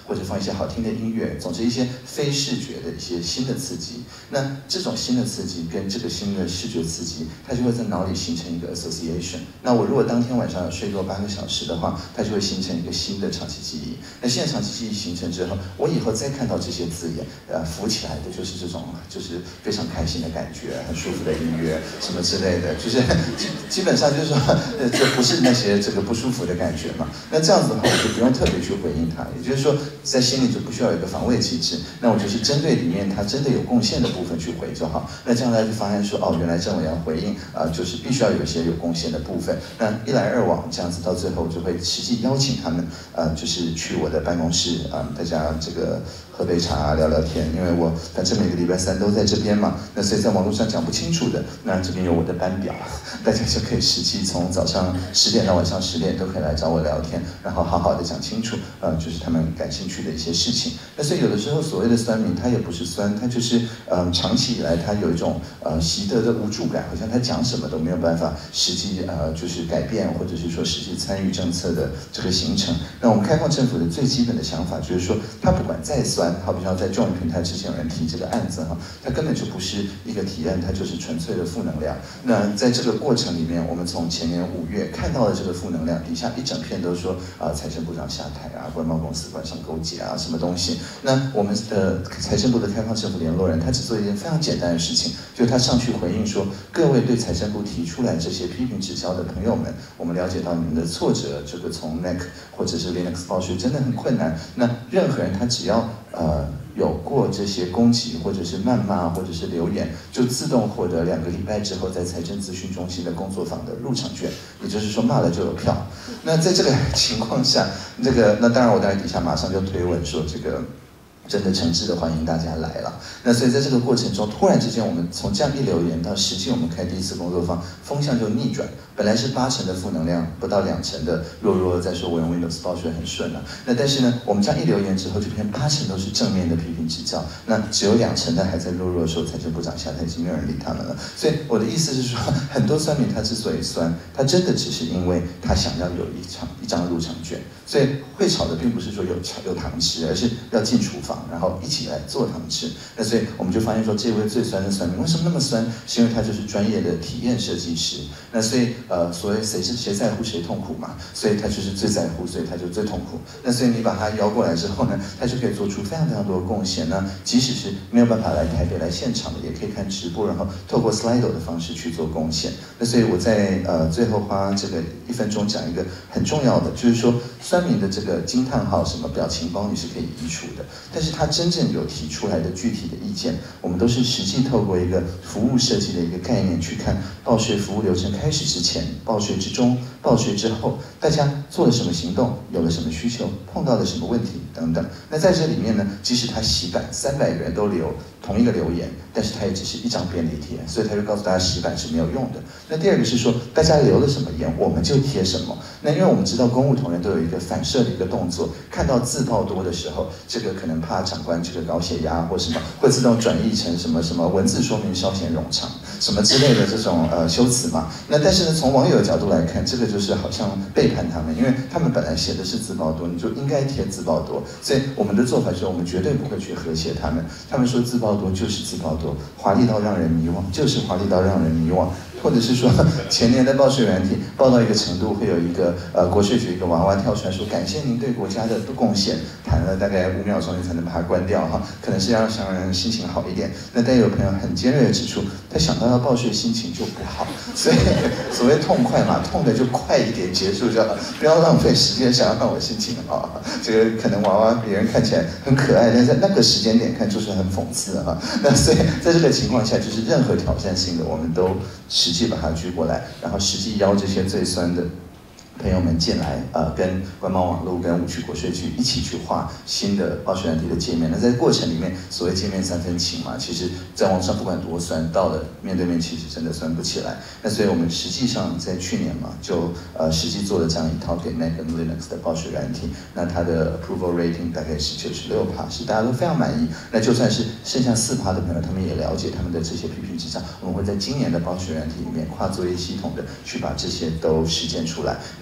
或者放一些好听的音乐，总之一些非视觉的一些新的刺激。那这种新的刺激跟这个新的视觉刺激，它就会在脑里形成一个 association。那我如果当天晚上睡多8个小时的话，它就会形成一个新的长期记忆。那现在长期记忆形成之后，我以后再看到这些字眼，浮起来的就是这种，就是非常开心的感觉，很舒服的音乐什么之类的，就是基本上就是说，这不是那些这个不舒服的感觉嘛。那这样子的话，我就不用特别去回应它，也就是说，在心里就不需要有一个防卫机制。那我就是针对里面它真的有贡献的部分去回就好。那这样大家就发现说，哦，原来政委要回应就是必须要有一些有贡献的部分。那一来二往，这样子到最后就会实际邀请他们，就是去我的办公室大家这个喝杯茶聊聊天，因为我反正每个礼拜3都在这边嘛，那所以在网络上讲不清楚的，那这边有我的班表，大家就可以实际从早上10点到晚上10点都可以来找我聊天，然后好好的讲清楚，就是他们感兴趣的一些事情。那所以有的时候所谓的酸民，他也不是酸，他就是长期以来他有一种习得的无助感，好像他讲什么都没有办法实际就是改变，或者是说实际参与政策的这个形成。那我们开放政府的最基本的想法就是说，他不管再酸，好比像在众人平台之前有人提这个案子哈，它根本就不是一个提案，它就是纯粹的负能量。那在这个过程里面，我们从前年5月看到了这个负能量，底下一整片都说财政部长下台官贸公司官商勾结什么东西。那我们的财政部的开放政府联络人，他只做一件非常简单的事情，就是他上去回应说，各位对财政部提出来这些批评指教的朋友们，我们了解到你们的挫折，这个从 NEC 或者是 Linux 报税真的很困难。那任何人他只要有过这些攻击或者是谩骂或者是留言，就自动获得2个礼拜之后在财政咨询中心的工作坊的入场券，也就是说骂了就有票。那在这个情况下，那当然我在底下马上就推文说这个。真的诚挚的欢迎大家来了。那所以在这个过程中，突然之间，我们从这样一留言到实际我们开第一次工作坊，风向就逆转。本来是80%的负能量，不到2%的弱在说我用 Windows 报税很顺那但是呢，我们这样一留言之后，就变80%都是正面的批评指教，那只有2%的还在弱说财政部长下台，已经没有人理他们了。所以我的意思是说，很多酸民他之所以酸，他真的只是因为他想要有一张入场券。所以会吵的并不是说有糖吃，而是要进厨房，然后一起来做糖吃。那所以我们就发现说，这位最酸的酸民为什么那么酸？是因为他就是专业的体验设计师。那所以所谓谁在乎谁痛苦嘛，所以他就是最在乎，所以他就最痛苦。那所以你把他邀过来之后呢，他就可以做出非常非常多的贡献。那即使是没有办法来台北来现场的，也可以看直播，然后透过 Slido 的方式去做贡献。那所以我在最后花这个1分钟讲一个很重要的，就是说酸民的这个惊叹号什么表情包你是可以移除的，但是他真正有提出来的具体的意见，我们都是实际透过一个服务设计的一个概念去看报税服务流程开始之前、报税之中、报税之后，大家做了什么行动，有了什么需求，碰到了什么问题等等。那在这里面呢，即使他洗版300个人都留同一个留言，但是他也只是一张便利贴，所以他就告诉大家洗版是没有用的。那第二个是说，大家留了什么言，我们就贴什么。那因为我们知道公务同仁都有一个反射的一个动作，看到字报多的时候，这个可能怕长官这个高血压或什么，会自动转译成什么文字说明稍显冗长什么之类的这种修辞嘛。那但是呢，从网友的角度来看，这个就是好像背叛他们，因为他们本来写的是字报多，你就应该贴字报多。所以我们的做法是我们绝对不会去和谐他们。他们说字报多就是字报多，华丽到让人迷惘就是华丽到让人迷惘。或者是说前年的报税软体报到一个程度，会有一个国税局一个娃娃跳出来说感谢您对国家的贡献，谈了大概5秒钟你才能把它关掉哈，可能是要让人心情好一点。那但有朋友很尖锐的指出，他想到要报税心情就不好，所以所谓痛快嘛，痛的就快一点结束就好，不要浪费时间想要让我心情好。这个可能娃娃别人看起来很可爱，但是在那个时间点看就是很讽刺哈。那所以在这个情况下，就是任何挑战性的我们都实际把它举过来，然后实际邀这些最酸的朋友们进来，跟官贸网络跟5区国税局一起去画新的报税软体的界面。那在过程里面，所谓见面3分情嘛，其实在网上不管多酸，到了面对面其实真的酸不起来。那所以我们实际上在去年嘛，就实际做了这样一套给 Mac 跟 Linux 的报税软体，那它的 approval rating 大概是96%，是大家都非常满意。那就算是剩下4%的朋友，他们也了解他们的这些批评指教，我们会在今年的报税软体里面跨作业系统的去把这些都实践出来。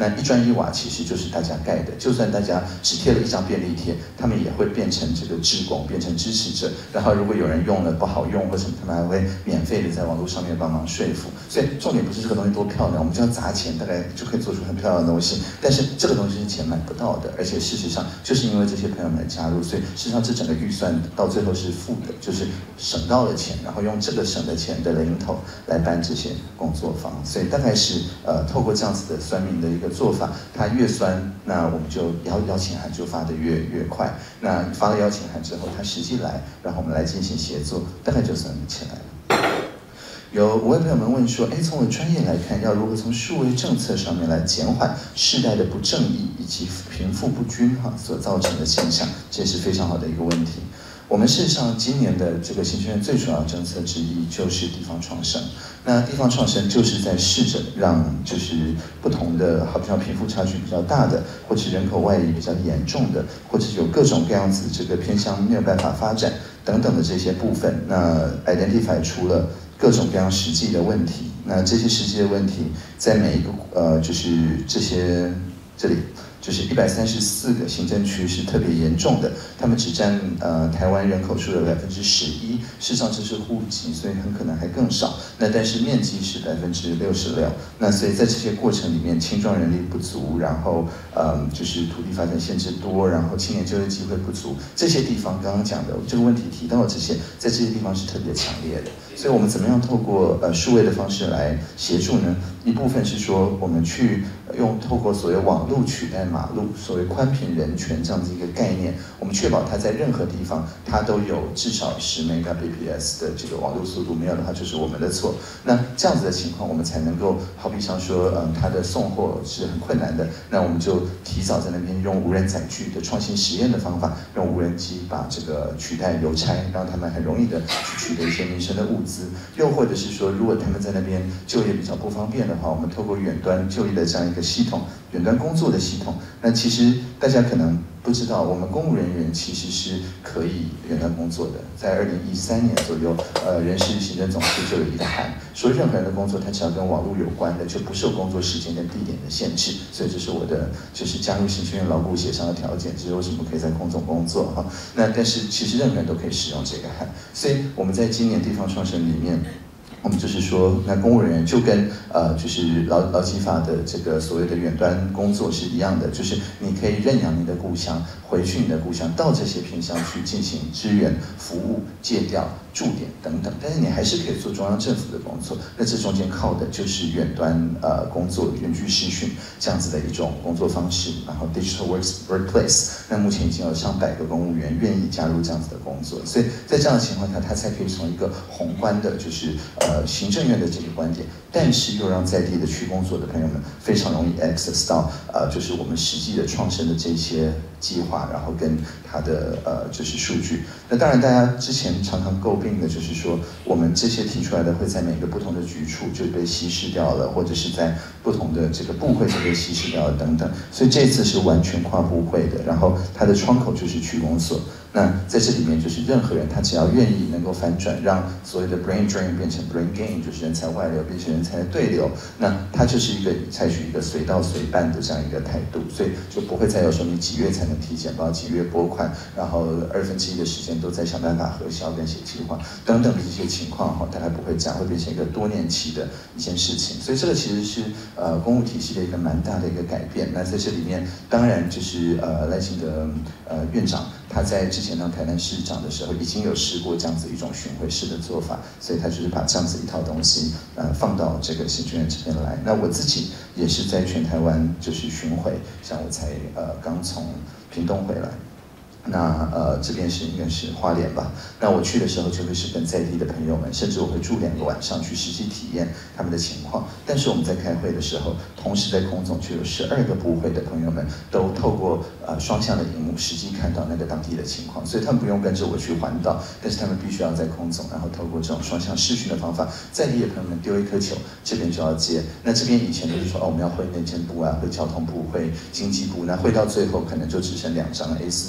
那一砖一瓦其实就是大家盖的，就算大家只贴了一张便利贴，他们也会变成这个志工，变成支持者。然后如果有人用了不好用或什么，他们还会免费的在网络上面帮忙说服。所以重点不是这个东西多漂亮，我们只要砸钱，大概就可以做出很漂亮的东西。但是这个东西是钱买不到的，而且事实上就是因为这些朋友们的加入，所以事实上这整个预算到最后是负的，就是省到了钱，然后用这个省的钱的零头来办这些工作坊。所以大概是透过这样子的酸民的一个做法，它越酸，那我们就邀请函就发得越快。那发了邀请函之后，他实际来，然后我们来进行协作，大概就算起来了。有5位朋友们问说，从我专业来看，要如何从数位政策上面来减缓世代的不正义以及贫富不均所造成的现象，这是非常好的一个问题。我们事实上今年的这个行政院最主要的政策之一就是地方创生。那地方创生就是在试着让就是不同的，好比像贫富差距比较大的，或者人口外移比较严重的，或者有各种各样子这个偏向没有办法发展等等的这些部分，那 identify 出了各种各样实际的问题。那这些实际的问题，在每一个就是这里。就是134个行政区是特别严重的，他们只占台湾人口数的11%，事实上这是户籍，所以很可能还更少。那但是面积是66%，那所以在这些过程里面，青壮人力不足，然后就是土地发展限制多，然后青年就业机会不足，这些地方刚刚讲的这个问题提到的这些，在这些地方是特别强烈的。所以我们怎么样透过数位的方式来协助呢？一部分是说我们去透过所谓网络取代马路，所谓宽频人权这样子一个概念，我们确保它在任何地方它都有至少10 Mbps 的这个网络速度，没有的话就是我们的错。那这样子的情况，我们才能够好比像说它的送货是很困难的，那我们就提早在那边用无人载具的创新实验的方法，用无人机把这个取代邮差，让他们很容易的去取得一些民生的物资。又或者是说，如果他们在那边就业比较不方便的话，我们透过远端就业的这样一个系统，远端工作的系统。那其实大家可能不知道，我们公务人员其实是可以远端工作的。在2013年左右，人事行政总处就有一个函，说任何人的工作，他只要跟网络有关的，就不受工作时间跟地点的限制。所以这是我的就是加入行政院劳雇协商的条件，这是为什么可以在空总工作哈。那但是其实任何人都可以使用这个函，所以我们在今年地方创生里面。我们就是说，那公务人员就跟就是劳基法的这个所谓的远端工作是一样的，就是你可以认养你的故乡，回去你的故乡，到这些偏乡去进行支援、服务、借调、驻点等等，但是你还是可以做中央政府的工作。那这中间靠的就是远端工作、远距视讯这样子的一种工作方式，然后 digital workplace。那目前已经有上百个公务员愿意加入这样子的工作，所以在这样的情况下，他才可以从一个宏观的，就是行政院的这个观点，但是又让在地的区工作的朋友们非常容易 access 到就是我们实际的创生的这些计划，然后跟它的就是数据。那当然，大家之前常常诟病的就是说，我们这些提出来的会在每个不同的局处就被稀释掉了，或者是在不同的这个部会就被稀释掉了等等。所以这次是完全跨部会的，然后它的窗口就是区公所。那在这里面，就是任何人他只要愿意能够反转，让所谓的 brain drain 变成 brain gain， 就是人才外流变成人才的对流，那他就是一个采取一个随到随办的这样一个态度，所以就不会再有说你几月才能提简报，几月拨款，然后1/2的时间都在想办法核销跟写计划等等的这些情况哈，大概不会这样，会变成一个多年期的一件事情。所以这个其实是公务体系的一个蛮大的一个改变。那在这里面，当然就是赖清德院长。他在之前当台南市长的时候，已经有试过这样子一种巡回式的做法，所以他就是把这样子一套东西，放到这个行政院这边来。那我自己也是在全台湾就是巡回，像我才刚从屏东回来。那这边应该是花莲吧。那我去的时候就会是跟在地的朋友们，甚至我会住2个晚上去实际体验他们的情况。但是我们在开会的时候，同时在空总就有12个部会的朋友们都透过双向的荧幕实际看到那个当地的情况，所以他们不用跟着我去环岛，但是他们必须要在空总，然后透过这种双向视讯的方法，在地的朋友们丢一颗球，这边就要接。那这边以前都是说我们要会内政部啊，会交通部，会经济部，那会到最后可能就只剩2张A4纸了。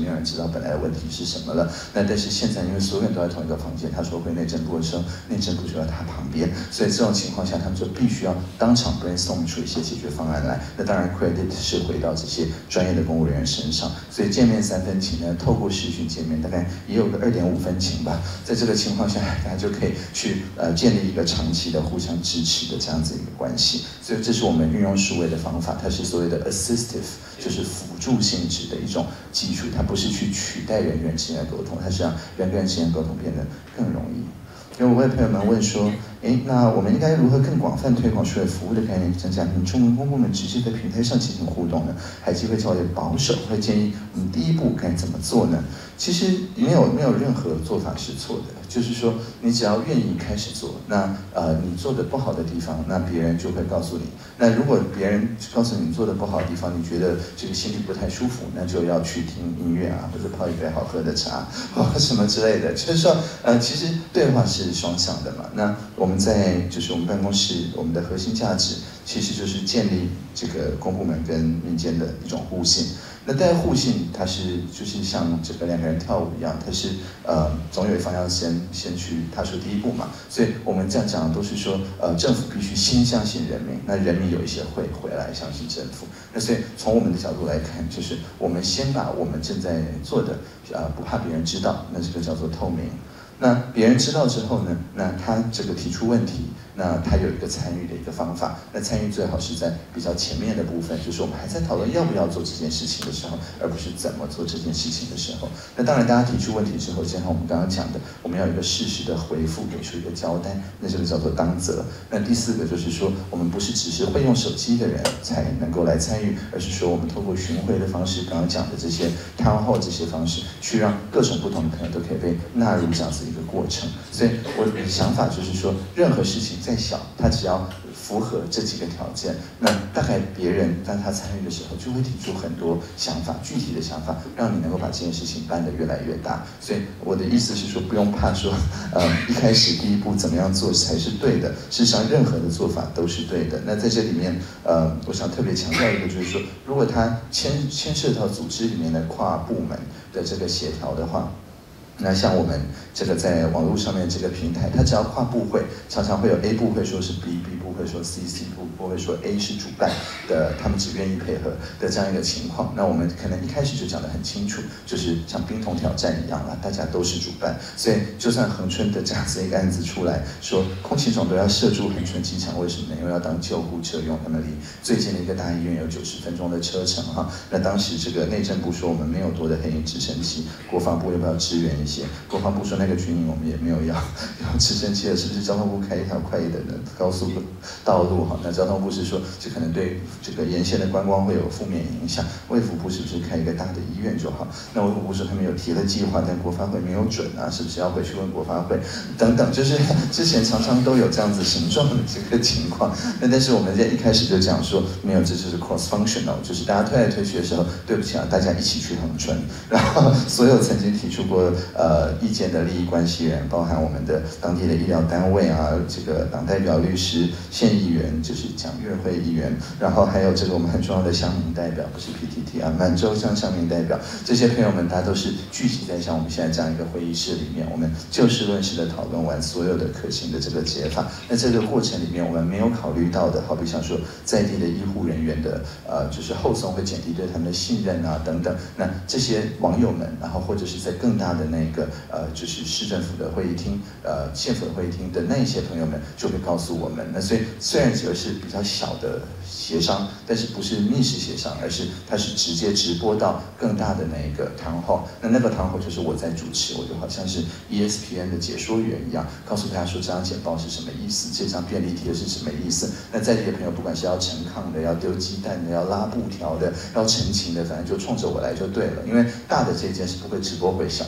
没有人知道本来的问题是什么了。那但是现在因为所有人都在同一个房间，他说回内政部的时候，内政部就在他旁边，所以这种情况下，他们就必须要当场 brainstorm 出一些解决方案来。那当然 credit 是回到这些专业的公务人员身上，所以见面3分情呢，透过视讯见面大概也有个2.5分情吧。在这个情况下，大家就可以去建立一个长期的互相支持的这样子一个关系。所以这是我们运用数位的方法，它是所谓的 assistive， 就是辅助性质的一种技术，它不是去取代人与人之间的沟通，它是让人跟人之间的沟通变得更容易。因为我为朋友们问说，那我们应该如何更广泛推广数位服务的概念，增加跟中文公部门直接在平台上进行互动呢？海基会较为保守，会建议我们第一步该怎么做呢？其实没有任何做法是错的，就是说你只要愿意开始做，那你做的不好的地方，那别人就会告诉你。那如果别人告诉你做的不好的地方，你觉得这个心里不太舒服，那就要去听音乐啊，或者泡一杯好喝的茶，或什么之类的。就是说，其实对话是双向的嘛。那我们在就是我们办公室，我们的核心价值其实就是建立这个公部门跟民间的一种互信。那但互信它是就是像这个2个人跳舞一样，它是总有一方要先去踏出第一步嘛。所以我们这样讲都是说，政府必须先相信人民，那人民有一些会回来相信政府。那所以从我们的角度来看，就是我们先把我们正在做的，不怕别人知道，那这个叫做透明。那别人知道之后呢，那他这个提出问题，那他有一个参与的一个方法。那参与最好是在比较前面的部分，就是我们还在讨论要不要做这件事情的时候，而不是怎么做这件事情的时候。那当然，大家提出问题之后，就像我们刚刚讲的，我们要有一个适时的回复，给出一个交代，那这个叫做当责。那第4个就是说，我们不是只是会用手机的人才能够来参与，而是说我们透过巡回的方式，刚刚讲的这些town hall这些方式，去让各种不同的朋友都可以被纳入这样子一个过程。所以我的想法就是说，任何事情再小，它只要符合这几个条件，那大概别人当他参与的时候，就会提出很多想法，具体的想法，让你能够把这件事情办得越来越大。所以我的意思是说，不用怕说，一开始第一步怎么样做才是对的。事实上，任何的做法都是对的。那在这里面，我想特别强调一个，就是说，如果它牵涉到组织里面的跨部门的这个协调的话，那像我们这个在网络上面这个平台，它只要跨部会，常常会有 A 部会说是 B，B 部会说 C，C 部会说 A 是主办的，他们只愿意配合的这样一个情况。那我们可能一开始就讲得很清楚，就是像冰桶挑战一样啦，大家都是主办，所以就算恒春的这样子一个案子出来说，空勤总队要设驻恒春机场，为什么呢？因为要当救护车用，他们离最近的一个大医院有90分钟的车程哈。那当时这个内政部说我们没有多的黑鹰直升机，国防部要不要支援一些？国防部说那个军营我们也没有要直升机了，是不是交通部开一条快一点的高速道路哈？那交通部是说这可能对这个沿线的观光会有负面影响，卫福部是不是开一个大的医院就好？那卫福部说他们有提了计划，但国发会没有准啊，是不是要回去问国发会等等？就是之前常常都有这样子形状的这个情况。那但是我们在一开始就讲说，没有，这就是 cross functional， 就是大家推来推去的时候，对不起啊，大家一起去恒春，然后所有曾经提出过意见的利益关系人，包含我们的当地的医疗单位啊，这个党代表、律师、县议员，就是讲院会议员，然后还有这个我们很重要的乡民代表，不是 PTT 啊，满洲乡民代表，这些朋友们，大家都是聚集在像我们现在这样一个会议室里面，我们就事论事的讨论完所有的可行的这个解法。那这个过程里面，我们没有考虑到的，好比像说在地的医护人员的就是后送会减低对他们的信任啊等等。那这些网友们，然后或者是在更大的那个就是市政府的会议厅、县府的会议厅的那一些朋友们，就会告诉我们。那所以虽然只是比较小的协商，但是不是密室协商，而是它是直接直播到更大的那一个堂后。那个堂后就是我在主持，我就好像是 ESPN 的解说员一样，告诉大家说这张简报是什么意思，这张便利贴是什么意思。那在地的朋友，不管是要陈抗的、要丢鸡蛋的、要拉布条的、要陈情的，反正就冲着我来就对了。因为大的这件是不会直播回小的那一件。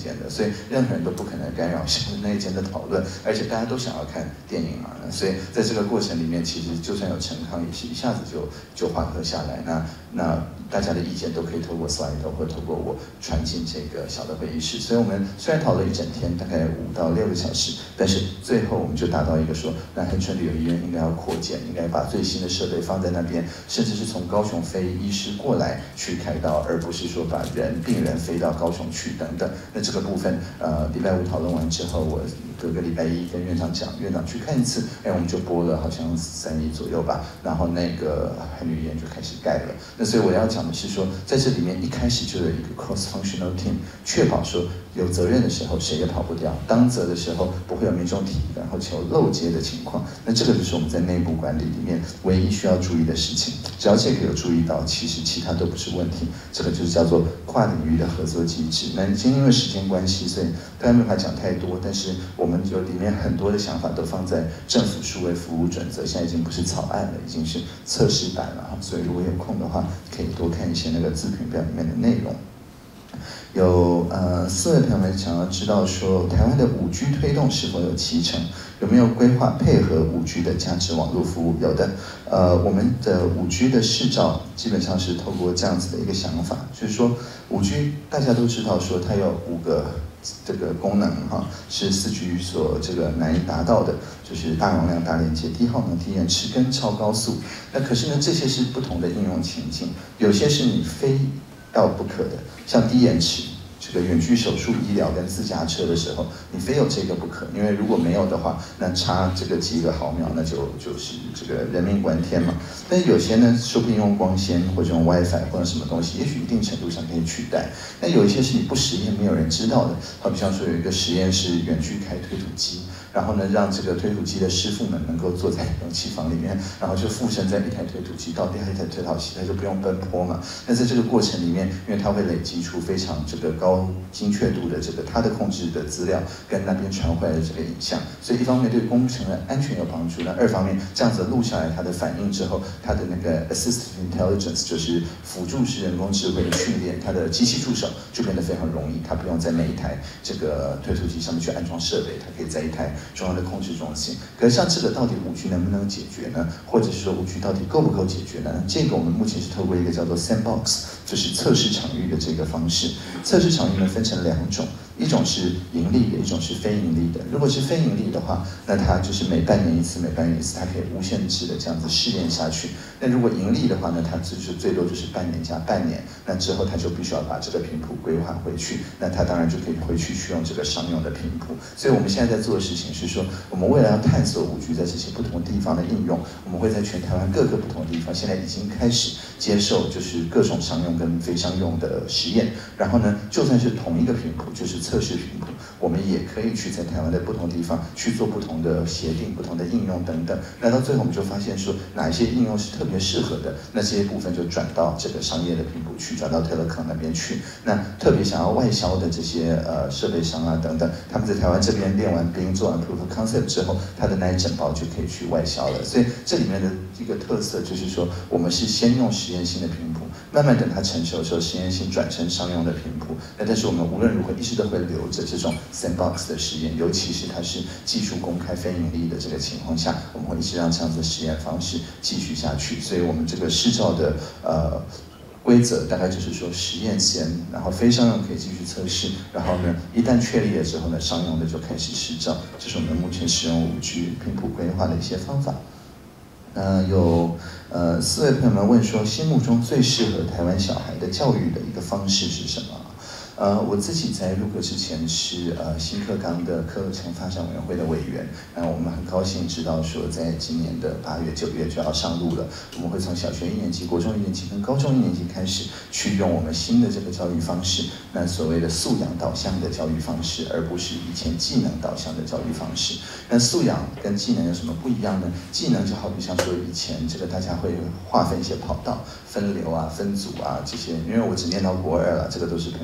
间的，所以任何人都不可能干扰校内间的讨论，而且大家都想要看电影嘛，所以在这个过程里面，其实就算有陈康，也是一下子就缓和下来。那大家的意见都可以透过 slide 或透过我传进这个小的会议室，所以我们虽然讨论一整天，大概5到6个小时，但是最后我们就达到一个说，那恒春旅游医院应该要扩建，应该把最新的设备放在那边，甚至是从高雄飞医师过来去开刀，而不是说把病人飞到高雄去等等。那这个部分，礼拜5讨论完之后，我隔个礼拜1跟院长讲，院长去看一次，我们就拨了好像3亿左右吧，然后那个恒旅医院就开始盖了。那所以我要讲的是说，在这里面一开始就有一个 cross-functional team， 确保说有责任的时候谁也跑不掉，当责的时候不会有民众提，然后求漏接的情况。那这个就是我们在内部管理里面唯一需要注意的事情。只要这个有注意到，其实其他都不是问题。这个就是叫做跨领域的合作机制。那今天因为时间关系，所以大家没办法讲太多，但是我们就里面很多的想法都放在政府数位服务准则，现在已经不是草案了，已经是测试版了。所以如果有空的话，可以多看一些那个自评表里面的内容。有4位朋友们想要知道说，台湾的5G 推动是否有7成？有没有规划配合5G 的价值网络服务？有的，我们的5G 的市照基本上是透过这样子的一个想法，就是说5G 大家都知道说它有5个这个功能哈，是4G 所这个难以达到的，就是大容量、大连接、低耗能、低延迟跟超高速。那可是呢，这些是不同的应用情境，有些是你非要不可的，像低延迟。这个远距手术、医疗跟自驾车的时候，你非有这个不可，因为如果没有的话，那差这个几个毫秒，那就是这个人命关天嘛。但是有些呢，说不定用光纤或者用 WiFi 或者什么东西，也许一定程度上可以取代。那有一些是你不实验没有人知道的，好比像说有一个实验是远距开推土机。然后呢，让这个推土机的师傅们能够坐在冷气房里面，然后就附身在一台推土机到第2台推土机，他就不用奔波嘛。那在这个过程里面，因为它会累积出非常这个高精确度的这个它的控制的资料跟那边传回来的这个影像，所以一方面对工程的安全有帮助，那2方面这样子录下来它的反应之后，它的那个 assistive intelligence 就是辅助式人工智慧的训练，它的机器助手就变得非常容易，它不用在每一台这个推土机上面去安装设备，它可以在一台中央的控制中心。可是像这个到底5G 能不能解决呢？或者是说5G到底够不够解决呢？这个我们目前是透过一个叫做 sandbox， 就是测试场域的这个方式。测试场域呢分成2种，一种是盈利的，一种是非盈利的。如果是非盈利的话，那它就是每半年一次，每半年一次，它可以无限制的这样子试验下去。那如果盈利的话呢，它就是最多就是半年加半年，那之后它就必须要把这个频谱归还回去，那它当然就可以回去去用这个商用的频谱。所以我们现在在做的事情是说，我们为了要探索5G 在这些不同地方的应用，我们会在全台湾各个不同的地方，现在已经开始接受就是各种商用跟非商用的实验。然后呢，就算是同一个频谱，就是测试频谱，我们也可以去在台湾的不同地方去做不同的协定、不同的应用等等。那到最后我们就发现说，哪一些应用是特别适合的，那这些部分就转到这个商业的频谱去，转到 Telecom 那边去。那特别想要外销的这些设备商啊等等，他们在台湾这边练完兵、做完 Proof of Concept 之后，它的那一整包就可以去外销了。所以这里面的一个特色就是说，我们是先用实验性的频谱，慢慢等它成熟的时候，实验性转成商用的频谱。但是我们无论如何一直都会留着这种 sandbox 的实验，尤其是它是技术公开、非盈利的这个情况下，我们会一直让这样子的实验方式继续下去。所以我们这个试照的规则大概就是说，实验先，然后非商用可以继续测试，然后呢，一旦确立了之后呢，商用的就开始试照。这是我们目前使用5G 频谱规划的一些方法。有4位朋友们问说，心目中最适合台湾小孩的教育的一个方式是什么？我自己在入课之前是新课纲的课程发展委员会的委员，我们很高兴知道说，在今年的8月、9月就要上路了。我们会从小学1年级、国中1年级跟高中1年级开始，去用我们新的这个教育方式，那所谓的素养导向的教育方式，而不是以前技能导向的教育方式。那素养跟技能有什么不一样呢？技能就好比像说以前这个大家会划分一些跑道、分流啊、分组啊这些，因为我只念到国2了，这个都是朋友跟我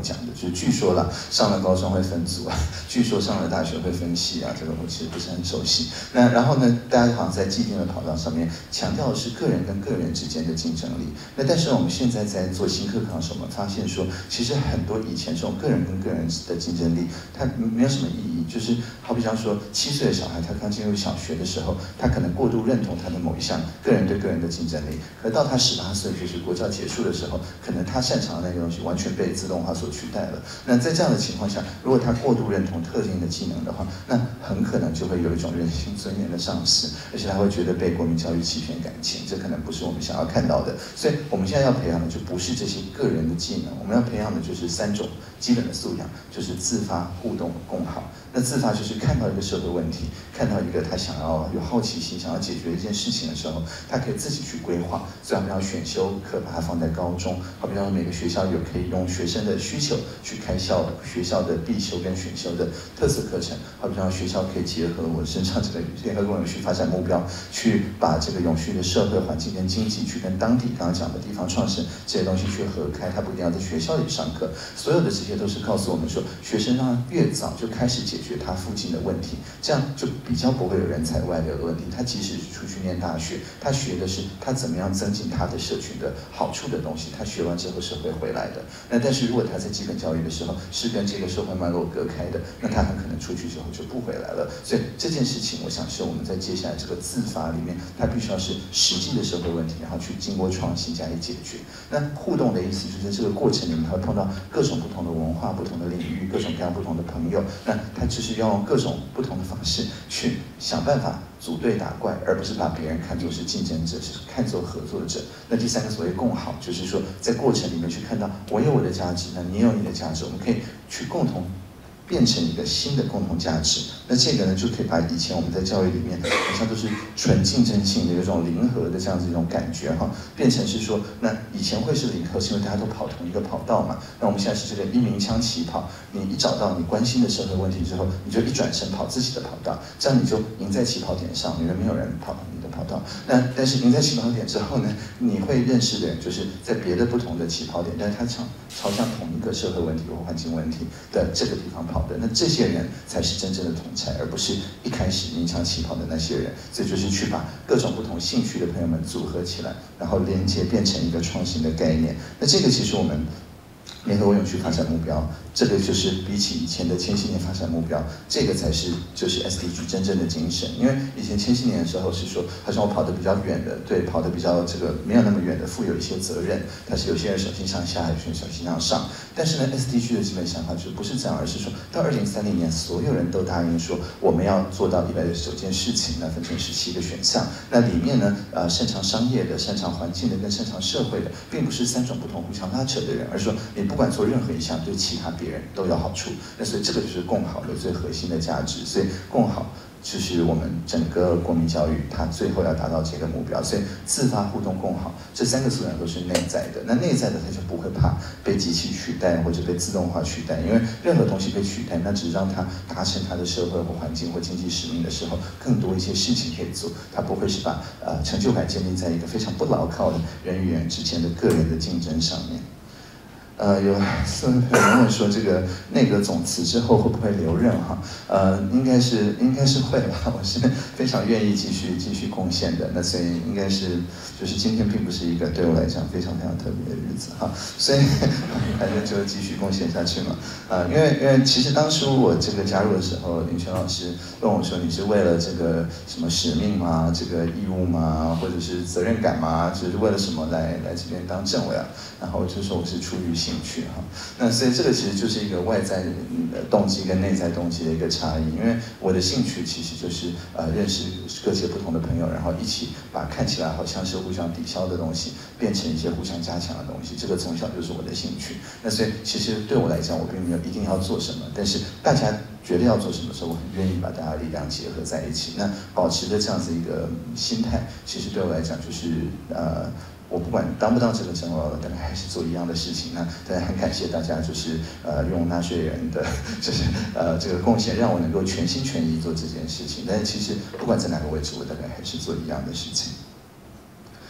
讲的，就是据说啦，上了高中会分组啊，据说上了大学会分系啊，这个我其实不是很熟悉。那然后呢，大家好像在既定的跑道上面强调的是个人跟个人之间的竞争力。那但是我们现在在做新课纲的时候，我们发现说，其实很多以前这种个人跟个人的竞争力，它没有什么意义。就是好比方说，7岁的小孩他刚进入小学的时候，他可能过度认同他的某一项个人对个人的竞争力，可到他18岁，就是国教结束的时候，可能他擅长的那个东西完全被自动化所取代了。那在这样的情况下，如果他过度认同特定的技能的话，那很可能就会有一种人性尊严的丧失，而且他会觉得被国民教育欺骗感情，这可能不是我们想要看到的。所以我们现在要培养的就不是这些个人的技能，我们要培养的就是3种基本的素养，就是自发、互动、共好。那自发就是看到一个社会问题，看到一个他想要有好奇心，想要解决一件事情的时候，他可以自己去规划。所以我们要选修课把它放在高中，好比方说每个学校有可以用学生的需求去开学校的必修跟选修的特色课程，好比方学校可以结合我身上这个联合国永续发展目标，去把这个永续的社会环境跟经济去跟当地刚刚讲的地方创生这些东西去合开，他不一定要在学校里上课，所有的这些都是告诉我们说，学生让他越早就开始解决他附近的问题，这样就比较不会有人才外流的问题。他即使出去念大学，他学的是他怎么样增进他的社群的好处的东西，他学完之后是会回来的。那但是如果他在基本教育的时候是跟这个社会脉络隔开的，那他很可能出去之后就不回来了。所以这件事情，我想是我们在接下来这个自发里面，它必须要是实际的社会问题，然后去经过创新加以解决。那互动的意思就是这个过程里面，他会碰到各种不同的文化、不同的领域、各种各样不同的朋友，那他就是要用各种不同的方式去想办法组队打怪，而不是把别人看作是竞争者，是看作合作者。那第3个所谓共好，就是说在过程里面去看到我有我的价值，那你有你的价值，我们可以去共同变成一个新的共同价值。那这个呢，就可以把以前我们在教育里面好像都是纯竞争性的有一种零和的这样子一种感觉哈，变成是说，那以前会是零和，是因为大家都跑同一个跑道嘛。那我们现在是这个一鸣枪起跑，你一找到你关心的社会问题之后，你就一转身跑自己的跑道，这样你就赢在起跑点上，你们没有人跑你的跑道。那但是赢在起跑点之后呢，你会认识的人就是在别的不同的起跑点，但是他朝向同一个社会问题或环境问题的这个地方跑的，那这些人才是真正的同才，而不是一开始鸣枪起跑的那些人。所以就是去把各种不同兴趣的朋友们组合起来，然后连接变成一个创新的概念。那这个其实我们联合国永续发展目标，这个就是比起以前的千禧年发展目标，这个才是就是 SDG 真正的精神。因为以前千禧年的时候是说，好像我跑得比较远的，对，跑得比较这个没有那么远的，负有一些责任，但是有些人手心向下，有些人手心向上。但是呢 ，SDG 的基本想法就不是这样，而是说到2030年，所有人都答应说我们要做到169件事情，那分成17个选项。那里面呢，擅长商业的、擅长环境的跟擅长社会的，并不是3种不同互相拉扯的人，而是说你不管做任何一项，对其他别人都有好处。那所以这个就是共好的最核心的价值。所以共好就是我们整个国民教育它最后要达到这个目标。所以自发、互动、共好这3个素养都是内在的。那内在的它就不会怕被机器取代或者被自动化取代，因为任何东西被取代，那只是让它达成它的社会或环境或经济使命的时候，更多一些事情可以做。它不会是把成就感建立在一个非常不牢靠的人与人之间的个人的竞争上面。有朋友问说，这个内阁总辞之后会不会留任哈？应该是会吧，我是非常愿意继续贡献的。那所以应该是就是今天并不是一个对我来讲非常特别的日子哈，所以反正就继续贡献下去嘛。因为其实当初我这个加入的时候，林泉老师问我说，你是为了这个什么使命吗？这个义务吗？或者是责任感吗？就是为了什么来这边当政委啊？然后我就说我是出于兴趣哈。那所以这个其实就是一个外在动机跟内在动机的一个差异。因为我的兴趣其实就是认识各界不同的朋友，然后一起把看起来好像是互相抵消的东西变成一些互相加强的东西。这个从小就是我的兴趣。那所以其实对我来讲，我并没有一定要做什么，但是大家觉得要做什么时候，我很愿意把大家的力量结合在一起。那保持着这样子一个心态，其实对我来讲就是我不管当不当这个政委了，大概还是做一样的事情。那大家很感谢大家，就是用纳税人的就是这个贡献，让我能够全心全意做这件事情。但是其实不管在哪个位置，我大概还是做一样的事情。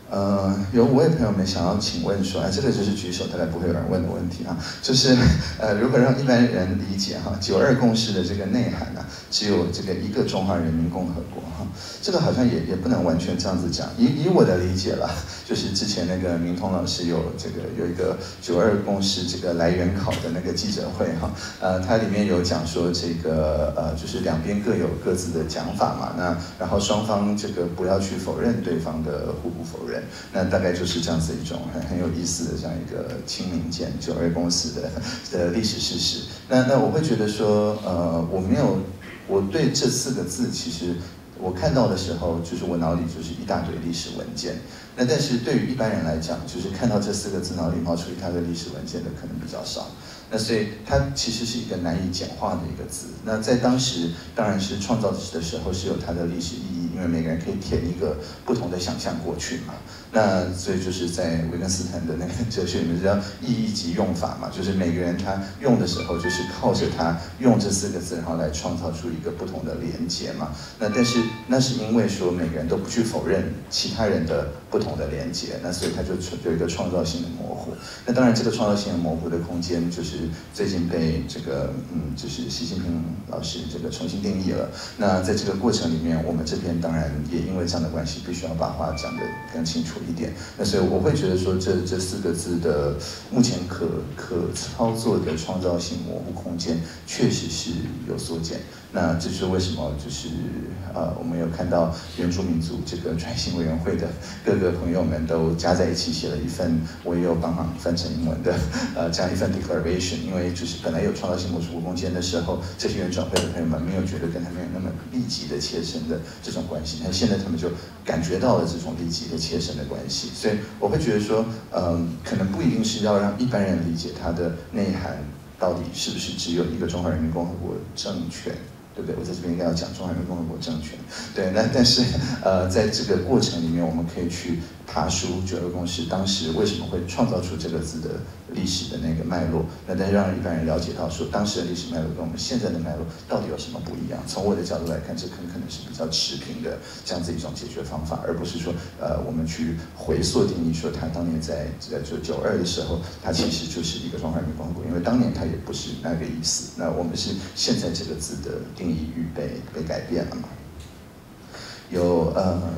有5位朋友们想要请问说，这个就是举手，大概不会有人问的问题啊，就是如何让一般人理解9·2共识的这个内涵呢？只有这个一个中华人民共和国哈，这个好像也不能完全这样子讲。以我的理解啦，就是之前那个明通老师有一个9·2共识这个来源考的那个记者会哈，它里面有讲说这个就是两边各有各自的讲法嘛，那然后双方这个不要去否认对方的互不否认，那大概就是这样子一种很有意思的这样一个清明节9·2共识的历史事实。那我会觉得说，我对这4个字其实我看到的时候，就是我脑里就是一大堆历史文件。那但是对于一般人来讲，就是看到这4个字脑里冒出一大堆历史文件的可能比较少。那所以它其实是一个难以简化的一个字。那在当时当然是创造的时候是有它的历史意义，因为每个人可以填一个不同的想象过去嘛。那所以就是在维根斯坦的那个哲学里面叫意义及用法嘛，就是每个人他用的时候就是靠着他用这4个字，然后来创造出一个不同的连结嘛。那但是那是因为说每个人都不去否认其他人的不同的连结，那所以他就有一个创造性的模糊。那当然这个创造性的模糊的空间就是最近被这个就是习近平老师这个重新定义了。那在这个过程里面，我们这边当然也因为这样的关系，必须要把话讲得更清楚一点。那所以我会觉得说这4个字的目前可操作的创造性模糊空间确实是有缩减。那这是为什么就是我们有看到原住民族这个转型委员会的各个朋友们都加在一起写了一份，我也有帮忙翻成英文的这样一份 declaration。因为就是本来有创造性模糊空间的时候，这些原转会的朋友们没有觉得跟他们有那么立即的切身的这种关系，但现在他们就感觉到了这种立即的切身的关系。所以我会觉得说，可能不一定是要让一般人理解它的内涵到底是不是只有一个中华人民共和国政权。对不对？我在这边应该要讲中华人民共和国政权。对，但是在这个过程里面，我们可以去爬梳9·2共识当时为什么会创造出这个字的历史的那个脉络。那再让一般人了解到说，当时的历史脉络跟我们现在的脉络到底有什么不一样。从我的角度来看，这可能是比较持平的这样子一种解决方法，而不是说我们去回溯定义说他当年在9·2的时候，他其实就是一个中华人民共和国，因为当年他也不是那个意思。那我们是现在这个字的定义域被改变了嘛？有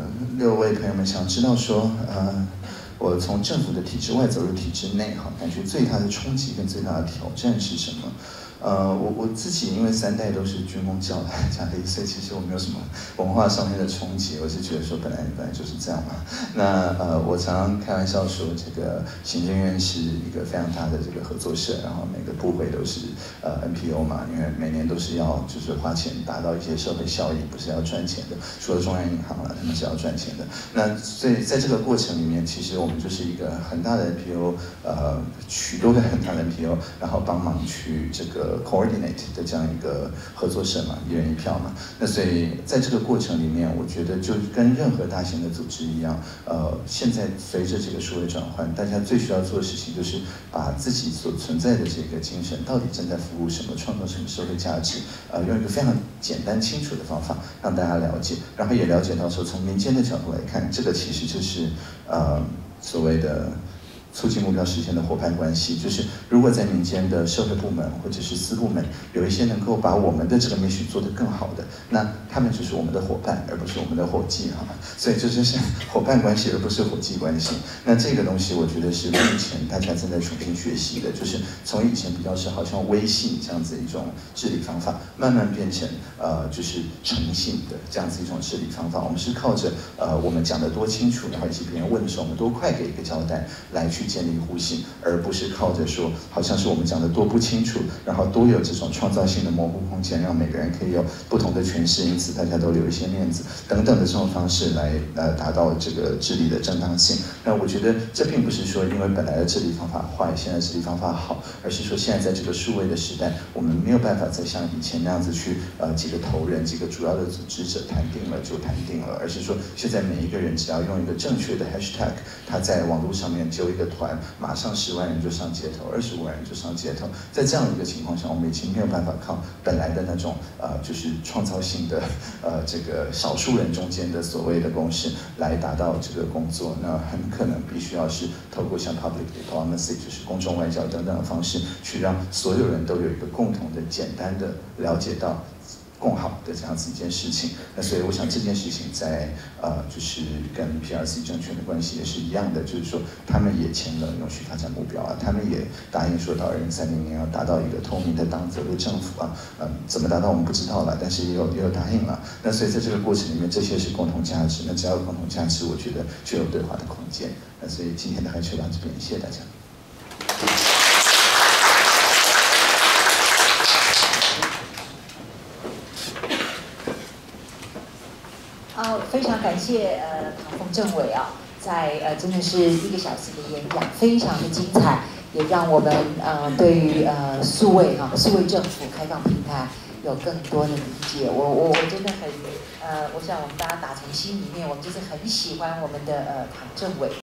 6位朋友们想知道说，我从政府的体制外走入体制内，感觉最大的冲击跟最大的挑战是什么？我自己因为3代都是军工教的家里，所以其实我没有什么文化上面的冲击。我是觉得说本来就是这样嘛。那我常常开玩笑说，这个行政院是一个非常大的这个合作社，然后每个部会都是NPO 嘛，因为每年都是要就是花钱达到一些社会效益，不是要赚钱的。除了中央银行了，他们是要赚钱的。那所以在这个过程里面，其实我们就是一个很大的 NPO，许多个很大的 NPO，然后帮忙去这个coordinate 的这样一个合作社嘛，一人一票嘛。那所以在这个过程里面，我觉得就跟任何大型的组织一样，现在随着这个数位转换，大家最需要做的事情就是把自己所存在的这个精神到底正在服务什么，创造什么社会价值，用一个非常简单清楚的方法让大家了解，然后也了解到说从民间的角度来看，这个其实就是所谓的促进目标实现的伙伴关系，就是如果在民间的社会部门或者是私部门有一些能够把我们的这个 mission 做得更好的，那他们就是我们的伙伴，而不是我们的伙计哈。所以这就是伙伴关系，而不是伙计关系。那这个东西我觉得是目前大家正在重新学习的，就是从以前比较是好像微信这样子一种治理方法，慢慢变成就是诚信的这样子一种治理方法。我们是靠着我们讲得多清楚，然后以及别人问的时候，我们多快给一个交代来去建立互信，而不是靠着说好像是我们讲的多不清楚，然后多有这种创造性的模糊空间，让每个人可以有不同的诠释，因此大家都留一些面子等等的这种方式来达到这个治理的正当性。那我觉得这并不是说因为本来的治理方法坏，现在治理方法好，而是说现在在这个数位的时代，我们没有办法再像以前那样子去几个头人、几个主要的组织者谈定了就谈定了，而是说现在每一个人只要用一个正确的 hashtag， 他在网络上面就一个团，马上10万人就上街头，25万人就上街头。在这样一个情况下，我们已经没有办法靠本来的那种就是创造性的这个少数人中间的所谓的共识来达到这个工作，那很可能必须要是透过像 public diplomacy， 就是公众外交等等的方式，去让所有人都有一个共同的、简单的了解到共好的这样子一件事情。那所以我想这件事情在就是跟 PRC 政权的关系也是一样的，就是说他们也签了永续发展目标啊，他们也答应说到2030年要达到一个透明的党责的政府啊，怎么达到我们不知道了，但是也有答应了。那所以在这个过程里面，这些是共同价值。那只要有共同价值，我觉得就有对话的空间。那所以今天大概就到这边，谢谢大家。 非常感谢唐凤政委啊，在真的是1个小时的演讲，非常的精彩，也让我们对于数位政府开放平台有更多的理解。我真的很我想我们大家打从心里面，我们就是很喜欢我们的唐政委。